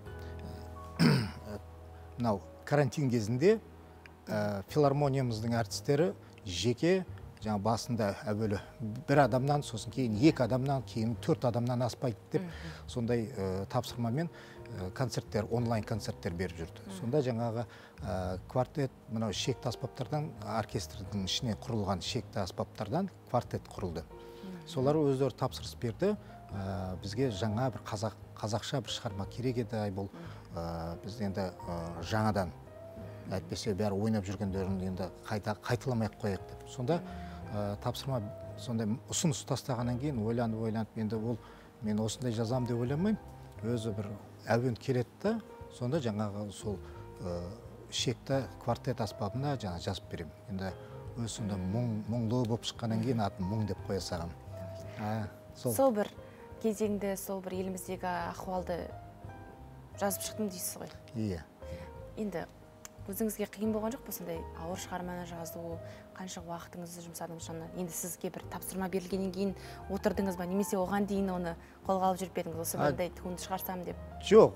Speaker 17: мынау карантин кезінде филармониямыздың әртістері жеке жаңа басында әуелі бір адамнан, сосын кейін 2 адамнан, кейін 4 адамнан аспайды деп сондай тапсырмамен концерттер, онлайн концерттер беріп жүрді. Сонда жаңағы квартет, мынау шекті аспаптардан, оркестрдің ішіне құрылған шекті аспаптардан квартет құрылды. Солар өздері тапсырыс берді. Бізге жаңа бір қазақша бір шығарма керек еді. Бұл біз енді жаңадан әйтпесе бәрі ойнап жүргендерін енді қайталамай-ақ қояйық деп. Сонда тапсырма сондай ұсыныс тастағаннан кейін ойланып енді ол мен осындай жазам деп ойламаймын. Өзі бір әуен келеді да, сонда жаңағы сол шекті квартет аспабына жаңа жазып беремін. Енді өз сонда мұңлы болып шыққаннан кейін атын мұң деп қоя саламын.
Speaker 1: Сол бір кезеңді, сол бір еліміздегі ахуалды жазып шықтым дейсіз ғой.
Speaker 17: Иә.
Speaker 1: Енді өзіңізге қиын болған жоқ па сондай ауыр шығарманы жазу, қанша уақытыңызды жұмсадыңыз жаңа? Енді сізге бір тапсырма берілгеннен кейін отырдыңыз ба, немесе оған дейін оны қолға алып жүріп едіңіз, осы мынандай туынды шығарсам деп?
Speaker 17: Жоқ,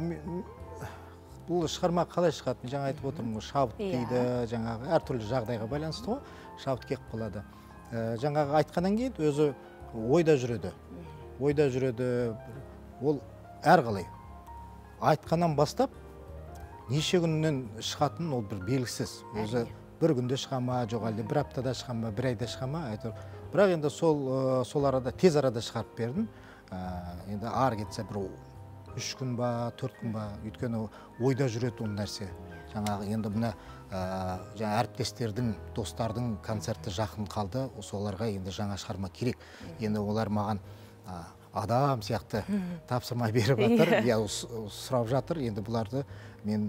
Speaker 17: бұл шығарма қалай шығады? Жаңа айтып отырмын, шабыт дейді, жаңағы әртүрлі жағдайға байланысты ғой, шабыт келіп қалады. Жаңағы айтқаннан кейін өзі ойда жүреді. Ол әрқалай айтқаннан бастап неше күннен шығатынын ол бір белгісіз. Өзі бір күнде шыға ма, жоқ әлде бір аптада шыға ма, бір айда шыға ма, әйтеуір. Бірақ енді сол арада, тез арада шығарып бердім. Енді ары кетсе бір 3 күн ба, 4 күн ба, өйткені ойда жүреді ол нәрсе. Жаңағы енді мына әріптестердің, достардың концерті жақын қалды, соларға енді жаңа шығарма керек. Енді олар маған адам сияқты тапсырма беріп жатыр, сұрап жатыр. Енді бұларды мен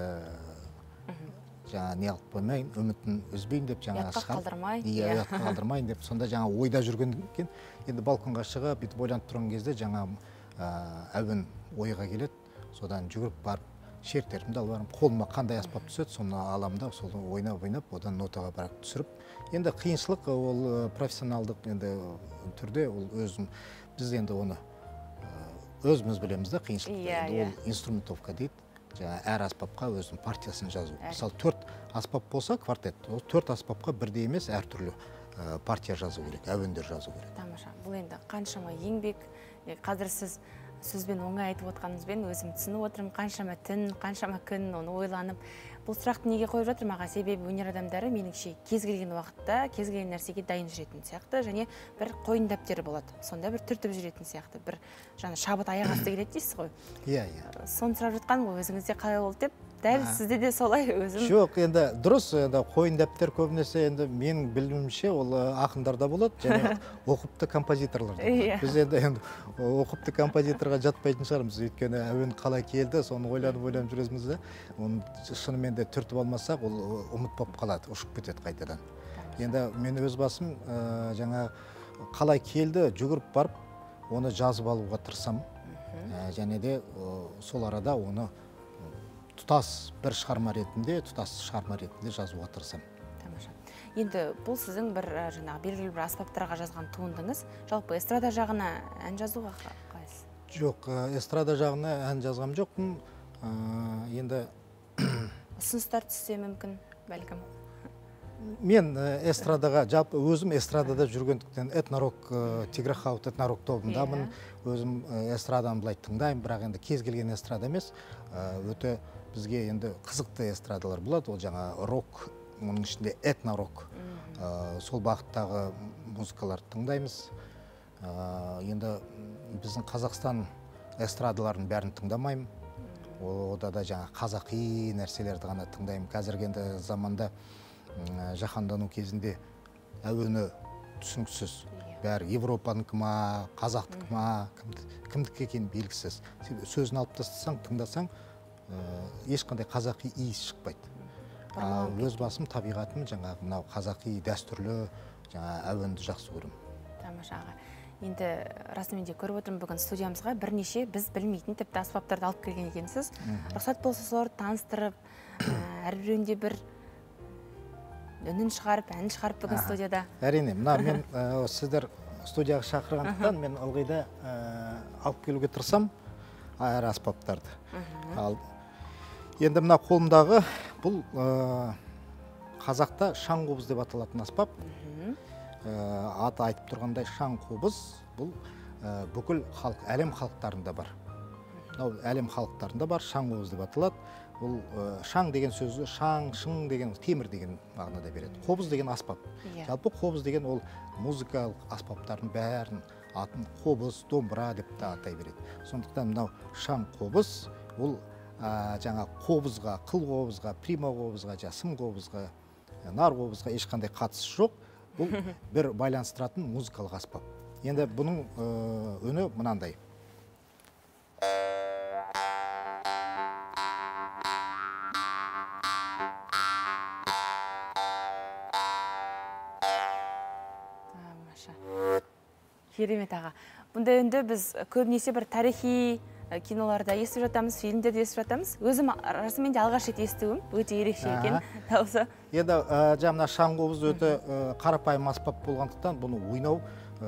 Speaker 17: не алып қоймайын, үмітін үзбейін деп
Speaker 1: ұятқа
Speaker 17: қалдырмайын деп, сонда жаңа ойда жүрген екен. Енді балконға шығып, бүйтіп ойланып тұрған кезде жаңа әуен ойға келеді, содан жүгіріп барып шеріктерімді алып барып, қолыма қандай аспап түседі, соны аламын да, сол ойнап, одан нотаға бірақ түсіріп. Енді қиыншылық ол профессионалдық түрде, ол біз енді оны өзіміз білеміз да, қиыншылықты. Ол инструментовка дейді. Әр аспапқа өзінің партиясын жазу. Мысалы 4 аспап болса квартет, ол 4 аспапқа бірдей емес, әртүрлі партия жазу керек, әуендер жазу керек.
Speaker 1: Тамаша. Бұл енді қаншама еңбек, қазір сіз сөзбен оңай айтып отқаныңызбен өзім түсініп отырмын, қаншама түн, қаншама күн, оны ойланып. Бұл сұрақты неге қойып жатыр маға? Себебі өнер адамдары меніңше кез келген уақытта, кез келген нәрсеге дайын жүретін сияқты, және бір қойын дәптері болады. Сонда бір түртіп жүретін сияқты, бір жаңа шабыт аяқ асты келеді дейсіз ғой.
Speaker 17: Иә.
Speaker 1: Соны сұрап жатқаным ғой, өзіңізде қалай болды деп. Дәл сізде де солай өзім.
Speaker 17: Жоқ, енді дұрыс, қойын дәптер көбінесе енді менің білуімше ол ақындарда болады, және оқыпты композиторларда. Біз енді оқыпты композиторға жатпайтын шығармыз, өйткені әуен қалай келді, соны ойланып жүресіміз де, оны шынымен де түртіп алмасақ, ол ұмыт болып қалады, ұшып кетеді қайтадан. Енді мен өз басым жаңа қалай келді, жүгіріп барып, оны жазып алуға тырысам, және де сол арада оны тұтас бір шығарма ретінде, жазуға тырысам.
Speaker 1: Тамаша. Енді бұл сіздің бір белгілі бір аспаптарға жазған туындыңыз. Жалпы эстрада жағына ән жазуға қалайсыз?
Speaker 17: Жоқ, эстрада жағына ән жазғам жоқпын. Енді
Speaker 1: ұсыныстар түссе мүмкін, бәлкім.
Speaker 17: Мен эстрадаға, жалпы өзім эстрадада жүргендіктен этнорок, Тиграхаут этнорок тобындамын. Өзім эстраданы былай тыңдаймын, бірақ енді кез келген эстрада емес, өте бізге енді қызықты эстрадалар болады. Ол жаңа рок, оның ішінде этнорок, сол бағыттағы музыкаларды тыңдаймыз. Енді біздің Қазақстан эстрадаларын бәрін тыңдамаймын. Ода да жаңа қазақи нәрселерді ғана тыңдаймын. Қазіргі енді заманда жаһандану кезінде әуені түсініксіз. Бәрі Европаныкі ма, қазақтікі ма, кімдікі екені белгісіз. Сөзін алып тастасаң, тыңдасаң, ешқандай қазақи иіс шықпайды. Өз басым, табиғатым жаңағы мынау қазақи дәстүрлі әуенді жақсы көремін.
Speaker 1: Тамаша аға. Енді расымен де көріп отырмын, бүгін студиямызға бірнеше біз білмейтін тіпті аспаптарды алып келген екенсіз. Рұқсат болса соларды таныстырып, әрбіреуінде бір үнін шығарып, әнін шығарып бүгін студияда.
Speaker 17: Әрине, мына мен сіздер студияға шақырғандықтан мен ылғи да алып келуге тырысам әр аспаптарды. Енді мына қолымдағы бұл қазақта шаң қобыз деп аталатын аспап. Аты айтып тұрғандай шаң қобыз бұл бүкіл әлем халықтарында бар. Әлем халықтарында бар, шаң қобыз деп аталады. Бұл шаң деген сөзі шаң, шың деген темір деген мағынада береді. Қобыз деген аспап. Жалпы қобыз деген ол музыкалық аспаптардың бәрін атын қобыз, домбыра деп те атай береді. Сондықтан мынау шаң қобыз, ол жаңа қобызға, қыл қобызға, прима қобызға, сым қобызға, нар қобызға ешқандай қатысы жоқ. Бұл бір байланыстыратын музыкалық аспап. Енді бұның үні мынандай.
Speaker 1: Керемет аға. Бұндай үнді біз көбінесе бір тарихи киноларда естіп жатамыз, фильмдерде естіп жатамыз. Өзім расымен де алғаш рет естуім, өте ерекше екен дауысы.
Speaker 17: Енді жаңа шаң қобыз өте қарапайым аспап болғандықтан бұны ойнау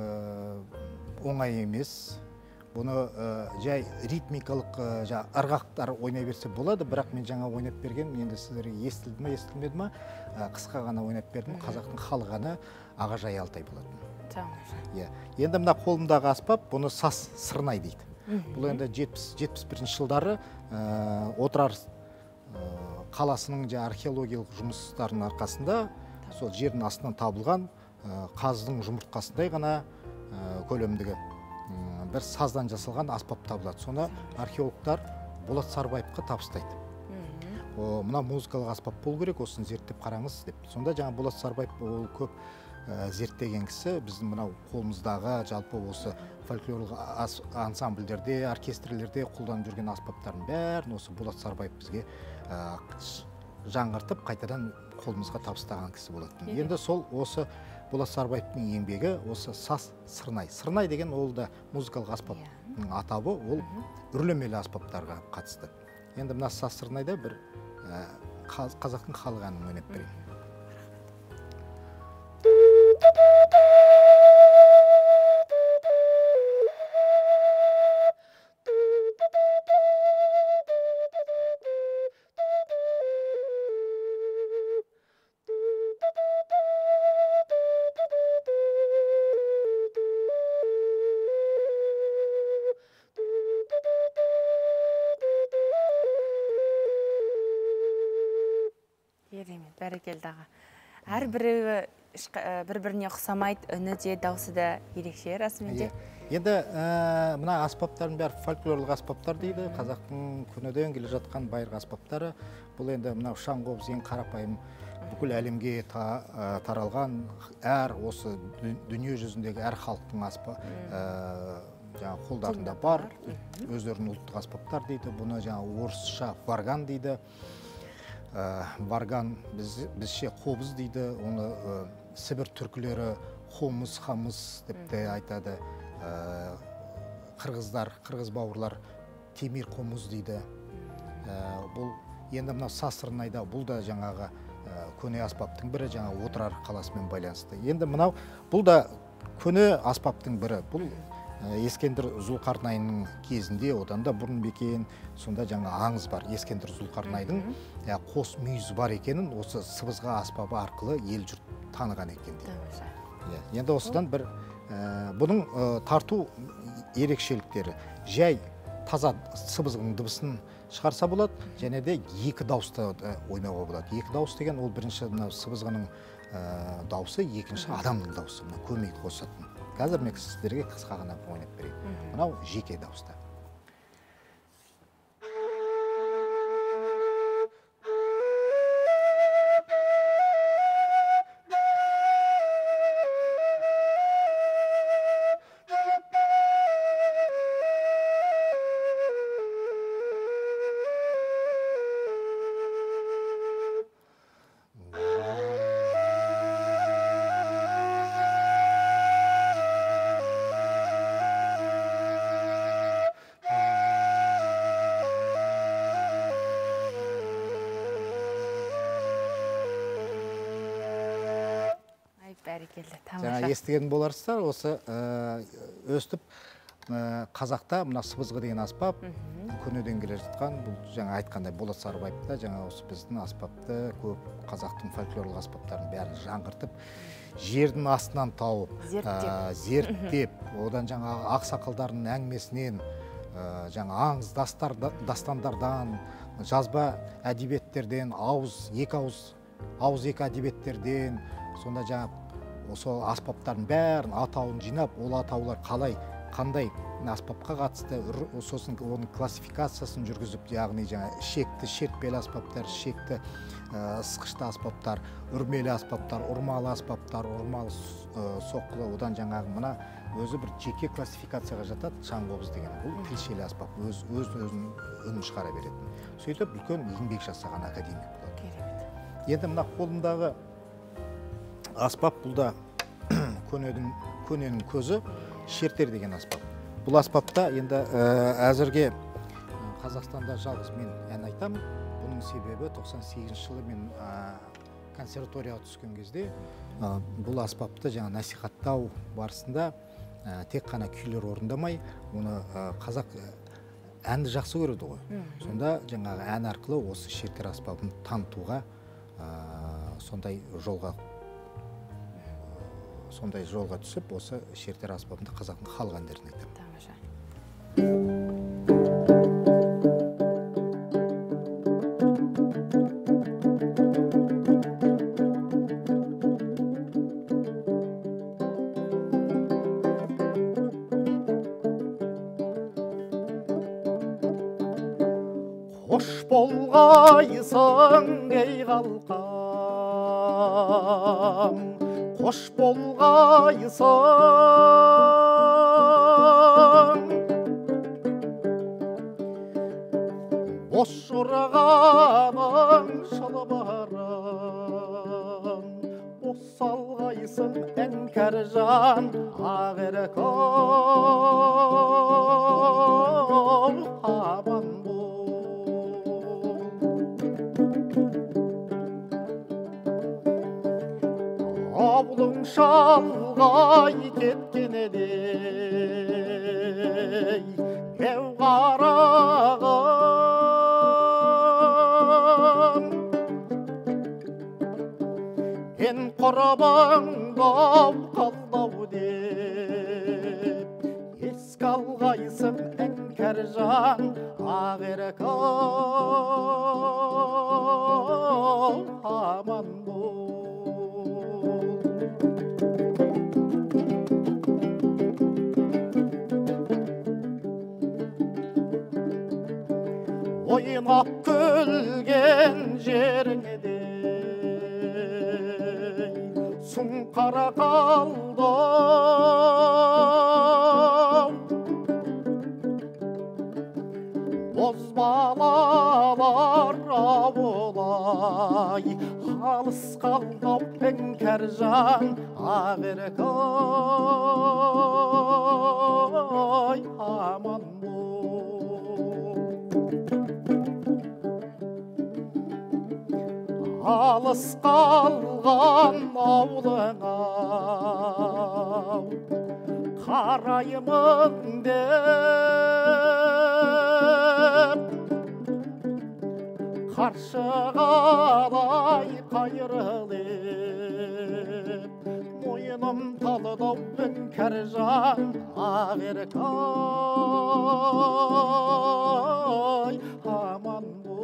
Speaker 17: оңай емес. Бұны жай ритмикалық ырғақтар ойнай берсе болады, бірақ мен жаңа ойнап берген, енді сіздерге естілді ме, естілмеді ме, қысқа ғана ойнап бердім, қазақтың халық әні Ағажай Алтай болатын. Енді мына қолымдағы аспап, бұны сас сырнай дейді. Бұл енді 71 жылдары отырар қаласының археологиялық жұмыстарының арқасында сол жердің астынан табылған қаздың жұмыртқасындай ғана көлемдегі бір саздан жасалған аспап табылады. Соны археологтар Болат Сарбаевқа табыстайды. Мына музыкалық аспап болу керек, осыны зерттеп қараңыз деп. Сонда жаңа Болат Сарбаев ол көп зерттеген кісі, біздің мынау қолымыздағы жалпы осы фольклорлық ансамбльдерде, оркестрлерде қолданып жүрген аспаптардың бәрін осы Болат Сарбаев бізге жаңғыртып, қайтадан қолымызға табыстаған кісі болатын. Енді сол осы Болат Сарбаевтың еңбегі осы саз сырнай. Сырнай деген ол да музыкалық аспаптың атауы, ол үрлемелі аспаптарға қатысты. Енді мына саз сырнайда бір қазақтың халық әнін ойнап берейін.
Speaker 1: Керемет, бәрекелді аға. Әрбіреуі бір-біріне ұқсамайды, үні де, дауысы да ерекше, расымен де.
Speaker 17: Енді мына аспаптардың бәрі фольклорлық аспаптар дейді. Қазақтың күніден келе жатқан байырғы аспаптары. Бұл енді мына шаңқобыз ең қарапайым бүкіл әлемге таралған әр осы дүние жүзіндегі әр халықтың қолдарында бар. Өздерінің ұлттық аспаптар дейді. Бұны орысша варган дейді. Варган бізше қобыз дейді, оны Сібір түркілері қомыз, қамыз деп те айтады. Қырғыз бауырлар темир қомыз дейді. Бұл енді мына саз сырнайда бұл да жаңағы көне аспаптың бірі, жаңа Отырар қаласымен байланысты. Енді мынау бұл да көне аспаптың бірі. Бұл Ескендір Зұлқарнайының кезінде, одан да бұрын бекен, сонда жаңа аңыз бар. Ескендір Зұлқарнайдың қос мүйізі бар екенін осы сыбызға аспабы арқылы ел жұрт таныған екен дейді. Енді осыдан бір бұның тарту ерекшеліктері. Жай таза сыбызғының дыбысын шығарса болады, және де екі дауысты ойнауға болады. Екі дауыс деген ол бірінші сыбызғының дауысы, екінші адамның дауысы, көмек қосатын. Қазір мен сіздерге қысқа ғана ойнап берейін. Мынау жеке дауыста. Жаңа естіген боларсыздар, осы өстіп қазақта мына сыбызғы деген аспап күнеден келе жатқан, бұл жаңа айтқандай Болат Сарбаевта жаңа осы біздің аспапты көп қазақтың фольклорлық аспаптарын бәрін жаңғыртып, жердің астынан тауып, зерттеп, одан жаңа ақсақалдардың әңгімесінен, жаңа аңыз дастандардан, жазба әдебиеттерден, ауыз екі әдебиеттерден, сонда жаңа осы аспаптардың бәрін атауын жинап, ол атаулар қандай аспапқа қатысты, сосын оның классификациясын жүргізіп, яғни шекті, шертпелі аспаптар, шекті, ысқышты аспаптар, үрмелі аспаптар, ұрмалы аспаптар, ұрмалы соққылы, одан жаңағы мына өзі бір жеке классификацияға жатады, шаңқобыз деген. Бұл тілшелі аспап, өз-өзінің үнін шығара береді. Сөйтіп, үлкен еңбек жасаған академик болады. Енді мына қолымдағы аспап, бұл да көненің көзі, шертер деген аспап. Бұл аспапта енді әзірге Қазақстанда жалғыз мен ән айтамын. Бұның себебі 98 жылы мен консерваторияға түскен кезде бұл аспапты насихаттау барысында тек қана күйлер орындамай, оны қазақ әнді жақсы көреді ғой. Сонда жаңағы ән арқылы осы шертер аспабын танытуға сондай жолға түсіп, осы шертер аспабында қазақтың халық әндерін айтамын.
Speaker 1: Тамаша.
Speaker 17: қош болғайсың ей қалқам, қош болғайсың. Бос жорғаның шылбырын бос салғайсың әнкәржан ақеркім аман бол. Ауылың шалғай кеткен едей кеу қарағым, ен құрбыңдау қалдау деп еске алғайсың әнкәржан ақеркім аман бол. Ойнап күлген жеріңде сұңқара қалдым, бозбалалар ауылай алыс қалдым әнкәржан ақеркім аман алыс қалған аулыңа қараймын деп, қаршығалай қайырылып мойным талдау әнкәржан ақеркім аман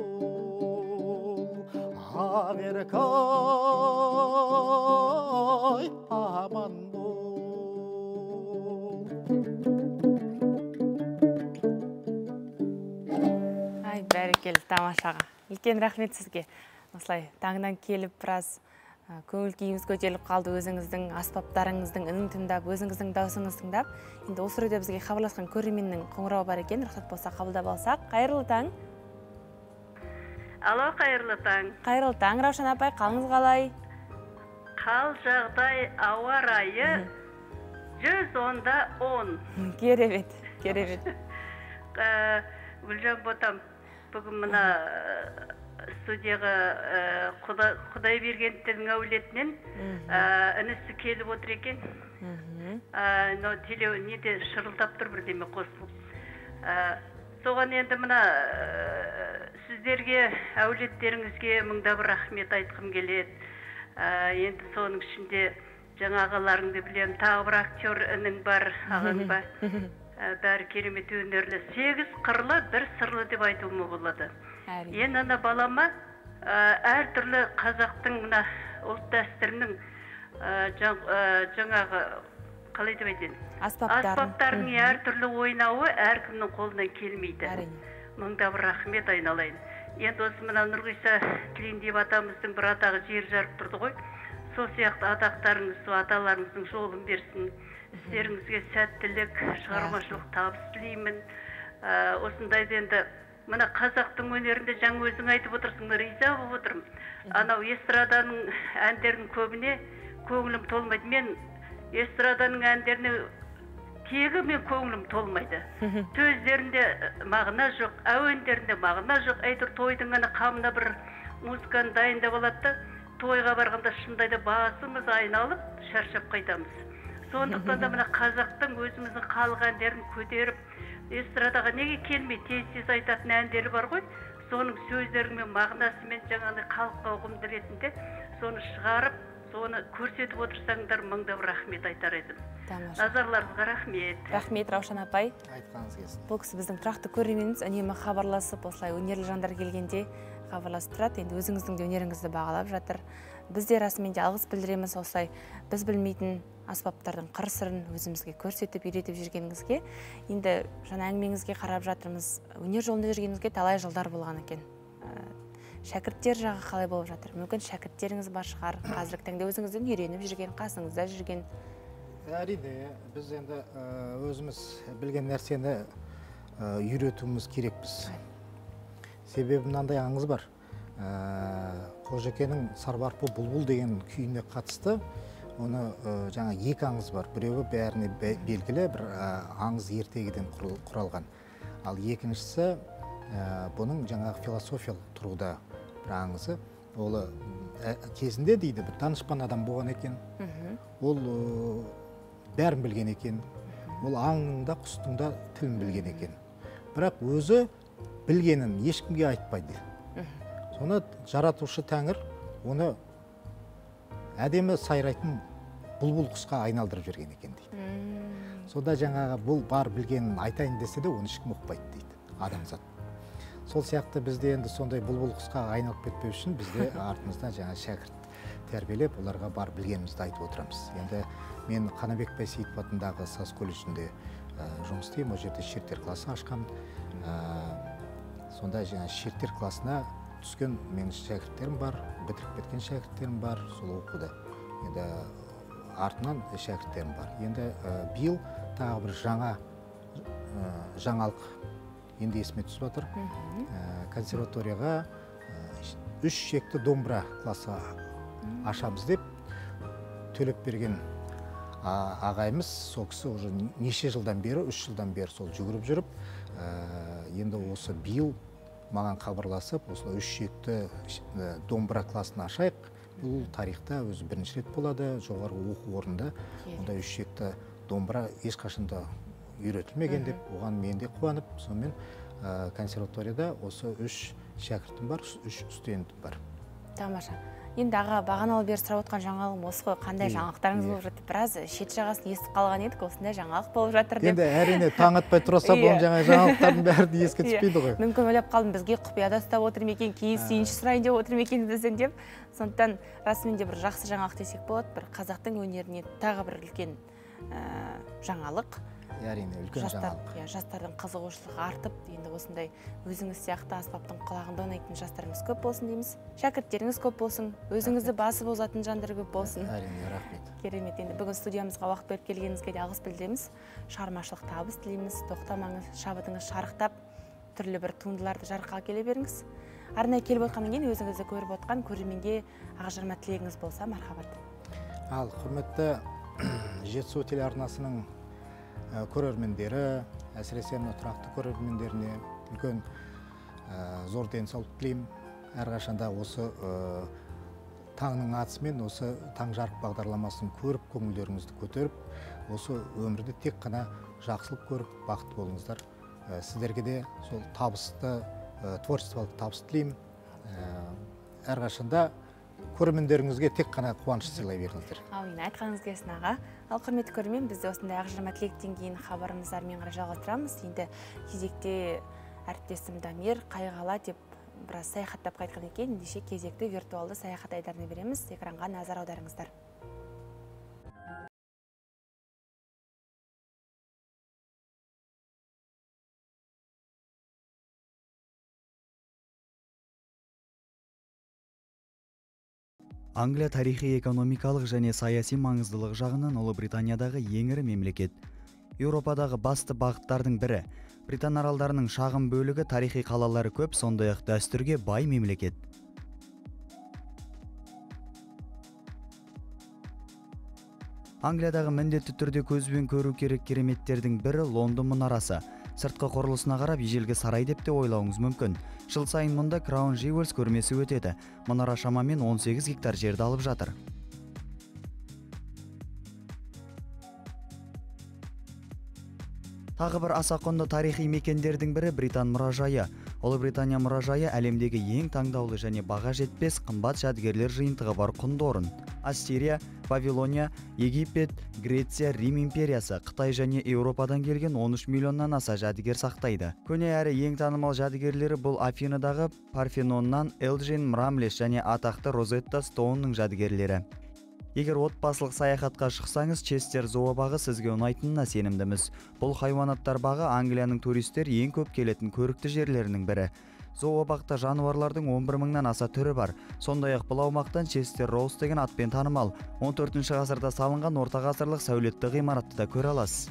Speaker 17: ақеркім аман бол.
Speaker 1: Ай, бәрекелді, тамашаға. Үлкен рахмет сізге. Осылай таңнан келіп біраз көңіл күйіңіз көтеріліп қалды, өзіңіздің аспаптарыңыздың үнін тыңдап, өзіңіздің даусыңызды тыңдап. Енді осы орайда бізге хабарласқан көрерменнің қоңырауы бар екен, рұқсат болса қабылдап алсақ. Қайырлы таң.
Speaker 18: Алло, қайырлы таң.
Speaker 1: Қайырлы таң, Раушан апай, қалыңыз қалай?
Speaker 18: Қал жағдай ауа райы 110-да 10.
Speaker 1: Керемет, керемет.
Speaker 18: Гүлжан ботам, бүгін мына студияға Құдай бергендердің әулетінен інісі келіп отыр екен. Неде шырылдап тұр бірдеме қосылып. Соған енді мына сіздерге, әулеттеріңізге мыңда бір рахмет айтқым келеді. Енді соның ішінде жаңағыларыңды білем, тағы бір актер інің бар, ағаң ба. Бәрі керемет өнерлі. 8 қырлы, 1 сырлы деп айтуыма болады. Енді ана балама әртүрлі қазақтың мына ұлт дәстүрінің жаңағы қалай деп айтайын? Аспаптарының әртүрлі ойнауы әркімнің қолынан келмейді. Мыңда бір рахмет айналайын. Енді осы мына Нұрғиса Тілендиев атамыздың бір атағы жер жарып тұрды ғой. Сол сияқты атақтарыңыз, аталарыңыздың жолын берсін. Істеріңізге сәттілік, шығармашылық табыс тілеймін. Осындайды енді мына қазақтың өнерінде жаңа өзің айтып отырсың, риза болып отырмын. Анау эстраданың әндерінің көбіне көңілім толмайды. Мен эстраданың әндеріне тегі мен көңілім толмайды. Сөздерінде мағына жоқ, әуендерінде мағына жоқ. Әйтір тойдың ана қамына бір музыканы дайындап алады, тойға барғанда шындайда басымыз айналып шаршап қайтамыз. Сондықтан да мына қазақтың өзіміздің халық әндерін көтеріп, эстрадаға неге келмей тез айтатын әндері бар ғой. Соның сөздерімен мағынасымен жаңағы халыққа ұғымды ретінде соны шығарып, соны көрсетіп отырсаңдар мыңда бір рахмет айтар едім. Назарларыңызға рахмет.
Speaker 1: Рахмет, Раушан апай.
Speaker 17: Айтқаныңыз келсін.
Speaker 1: Бұл кісі біздің тұрақты көрерменіміз, үнемі хабарласып, осылай өнерлі жандар келгенде хабарласып тұрады. Енді өзіңіздің де өнеріңізді бағалап жатыр. Біз де расымен де алғыс білдіреміз, осылай біз білмейтін аспаптардың қыр-сырын өзімізге көрсетіп, үйретіп жүргеніңізге, енді жаңа әңгімеңізге қарап жатырмыз. Өнер жолында жүргеніңізге талай жылдар болған екен. Шәкірттер жағы қалай болып жатыр? Мүмкін шәкірттеріңіз бар шығар, қазіргі таңда өзіңізден үйреніп жүрген, қасыңызда жүрген.
Speaker 17: Әрине, біз енді өзіміз білген нәрсені үйретуіміз керекпіз. Себебі мынандай аңыз бар. Қожекенің Сарбарпы бұлбұл деген күйіне қатысты, оны жаңа екі аңыз бар. Біреуі бәріне белгілі бір аңыз ертегіден құралған. Ал екіншісі бұның жаңағы философиялық тұрғыда бір аңызы. Ол кезінде дейді бір данышпан адам болған екен. Ол бәрін білген екен. Ол аңның да құстың да тілін білген екен. Бірақ өзі білгенін ешкімге айтпайды. Соны жаратушы Тәңір оны әдемі сайрайтын бұлбұл құсқа айналдырып жүрген екен дейді. Сонда жаңағы бұл бар білгенін айтайын десе де оны ешкім ұқпайды дейді адамзат. Сол сияқты бізде енді сондай бұлбұл құсқа айналып кетпеу үшін бізде артымызда жаңа шәкірт тәрбиелеп, оларға бар білгенімізді айтып отырамыз. Енді мен Қанабек Байсейітов атындағы саз колледжінде жұмыс істеймін. Ол жерде шерттер классы ашқам. Сонда жаңа шерттер классына түскен менің шәкірттерім бар, бітіріп кеткен шәкірттерім бар, сол оқуда. Енді артынан шәкірттерім бар. Енді биыл тағы бір жаңалық енді есіме түсіп жатыр. Консерваторияға 3 шекті домбыра классы ашамыз деп төлеп берген ағайымыз, сол кісі уже неше жылдан бері, 3 жылдан бері сол жүгіріп жүріп, енді осы биыл маған хабарласып, осылай 3 шекті домбыра классын ашайық. Бұл тарихта өзі бірінші рет болады, жоғарғы оқу орнында. Онда 3 шекті домбыра ешқашанда үйретілмеген деп, оған мен де қуанып, сонымен консерваторияда осы 3 шәкіртім бар, 3 студентім бар.
Speaker 1: Тамаша. Енді аға бағаналы бері сұрап отқан жаңалығым осы ғой, қандай жаңалықтарыңыз болып жатыр? Біраз шет жағасын естіп қалған едік, осындай жаңалық болып жатыр деп.
Speaker 17: Енді әрине таң атпай тұрса, бұның жаңа жаңалықтардың бәрі еске түспейді ғой.
Speaker 1: Мүмкін ойлап қалдым, бізге құпияда ұстап отыр ма екен, кейін сүйінші сұрайын деп отыр ма екен десең деп. Сондықтан расымен де бір жақсы жаңалық десек болады, бір қазақтың өнеріне тағы бір үлкен жаңалық.
Speaker 17: Әрине, үлкен жаңалық.
Speaker 1: Жастардың қызығушылығы артып, енді осындай өзіңіз сияқты аспаптың құлағында ойнайтын жастарымыз көп болсын дейміз. Шәкірттеріңіз көп болсын, өзіңізді басып озатын жандар көп болсын.
Speaker 17: Әрине, рахмет.
Speaker 1: Керемет. Енді бүгін студиямызға уақыт бөліп келгеніңізге де алғыс білдіреміз. Шығармашылық табыс тілейміз. Тоқтамаңыз, шабытыңыз шарықтап, түрлі бір туындыларды жарыққа келе беріңіз. Арнайы келіп отқаннан кейін өзіңізді көріп отқан көрерменге ақ-жарма тілегіңіз болса, мархабат.
Speaker 17: Ал құрметті Жетісу телеарнасының көрермендері, әсіресе тұрақты көрермендеріне үлкен зор денсаулық тілеймін. Әрқашанда осы таңның атысымен осы таң жарық бағдарламасын көріп, көңілдеріңізді көтеріп, осы өмірде тек қана жақсылық көріп, бақытты болыңыздар. Сіздерге де сол табысты, творчестволық табыс тілеймін. Әрқашанда көрермендеріңізге тек қана қуаныш сыйлай беріңіздер.
Speaker 1: Әумин, айтқаныңыз келсін аға. Ал құрметті көрермен, бізде осындай ақ-жарма тілектен кейін хабарымыздармен қарай жалғастырамыз. Енді кезекте әріптесім Дамир қайғала деп біраз саяхаттап қайтқан екен. Ендеше кезекті виртуалды саяхат айдарына береміз. Экранға назар аударыңыздар.
Speaker 11: Англия тарихи, экономикалық және саяси маңыздылық жағынан Ұлыбританиядағы ең ірі мемлекет. Еуропадағы басты бағыттардың бірі. Британ аралдарының шағын бөлігі тарихи қалалары көп, сондай-ақ дәстүрге бай мемлекет. Англиядағы міндетті түрде көзбен көру керек кереметтердің бірі Лондон мұнарасы. Сыртқы құрылысына қарап ежелгі сарай деп те ойлауыңыз мүмкін. Жыл сайын мұнда Crown Jewels көрмесі өтеді. Мұнара шамамен 18 гектар жерді алып жатыр. Тағы бір аса құнды тарихи мекендердің бірі Британ мұражайы. Ұлыбритания мұражайы әлемдегі ең таңдаулы және баға жетпес қымбат жәдігерлер жиынтығы бар құнды орын. Ассирия, Вавилония, Египет, Греция, Рим империясы, Қытай және Еуропадан келген 13 миллионнан аса жәдігер сақтайды. Көне әрі ең танымал жәдігерлері бұл Афиныдағы Парфеноннан Элджин Мрамлес және атақты Розетта Стоунның жәдігерлері. Егер отбасылық саяхатқа шықсаңыз, Честер зообағы сізге ұнайтынына сенімдіміз. Бұл хайуанаттар бағы Англияның туристер ең көп келетін көрікті жерлерінің бірі. Зообақта жануарлардың 11 мыңнан аса түрі бар. Сондай-ақ бұл аумақтан Честер Роуз деген атпен танымал. 14 ғасырда салынған орта ғасырлық сәулетті ғимаратты да көре аласыз.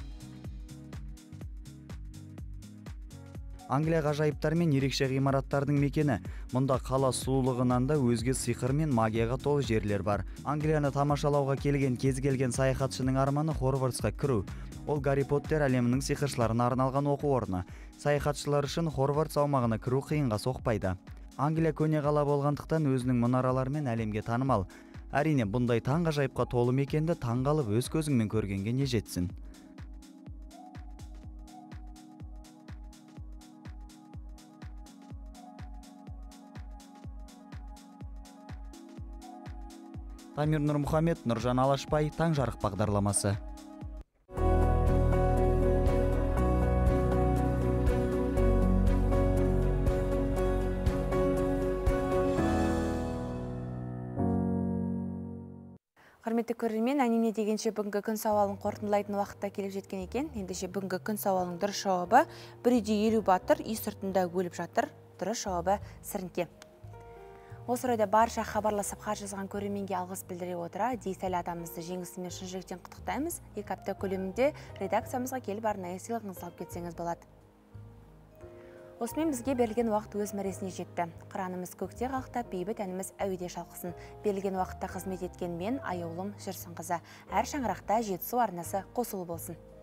Speaker 11: Англия ғажайыптар мен ерекше ғимараттардың мекені. Мұнда қала сұлулығынан да өзге сиқыр мен магияға толы жерлер бар. Англияны тамашалауға келген кез келген саяхатшының арманы Хорвардсқа кіру. Ол Гарри Поттер әлемінің сиқыршыларына арналған оқу орны. Саяхатшылар үшін Хорвардс аумағына кіру қиынға соқпайды. Англия көне қала болғандықтан өзінің мұнараларымен әлемге танымал. Әрине, бұндай таңғажайыпқа толы мекенді таңғалып өз көзіңмен көргенге не жетсін. Тамир Нұрмұхамед, Нұржан Алашбай, Таң жарық бағдарламасы.
Speaker 1: Құрметті көрермен, әңгіме дегенше бүгінгі күн сауалын қорытындылайтын уақытта келіп жеткен екен. Ендеше бүгінгі күн сауалының дұрыс жауабы: бір үйде 50 батыр, үй сыртында өліп жатыр. Дұрыс жауабы сіріңке. Осы орайда барша хабарласып хат жазған көрерменге алғыс білдіре отыра, Дейсәлі атамызды жеңісімен шын жүректен құттықтаймыз. 2 апта көлемінде редакциямызға келіп арнайы сыйлығыңызды алып кетсеңіз болады. Осымен бізге берілген уақыт өз мәресіне жетті. Қыранымыз көкте қалықтап, бейбіт әніміз әуеде шалқысын. Берілген уақытта қызмет еткен мен, Аяулым Жүрсінқызы. Әр шаңырақта Жетісу арнасы қосулы болсын.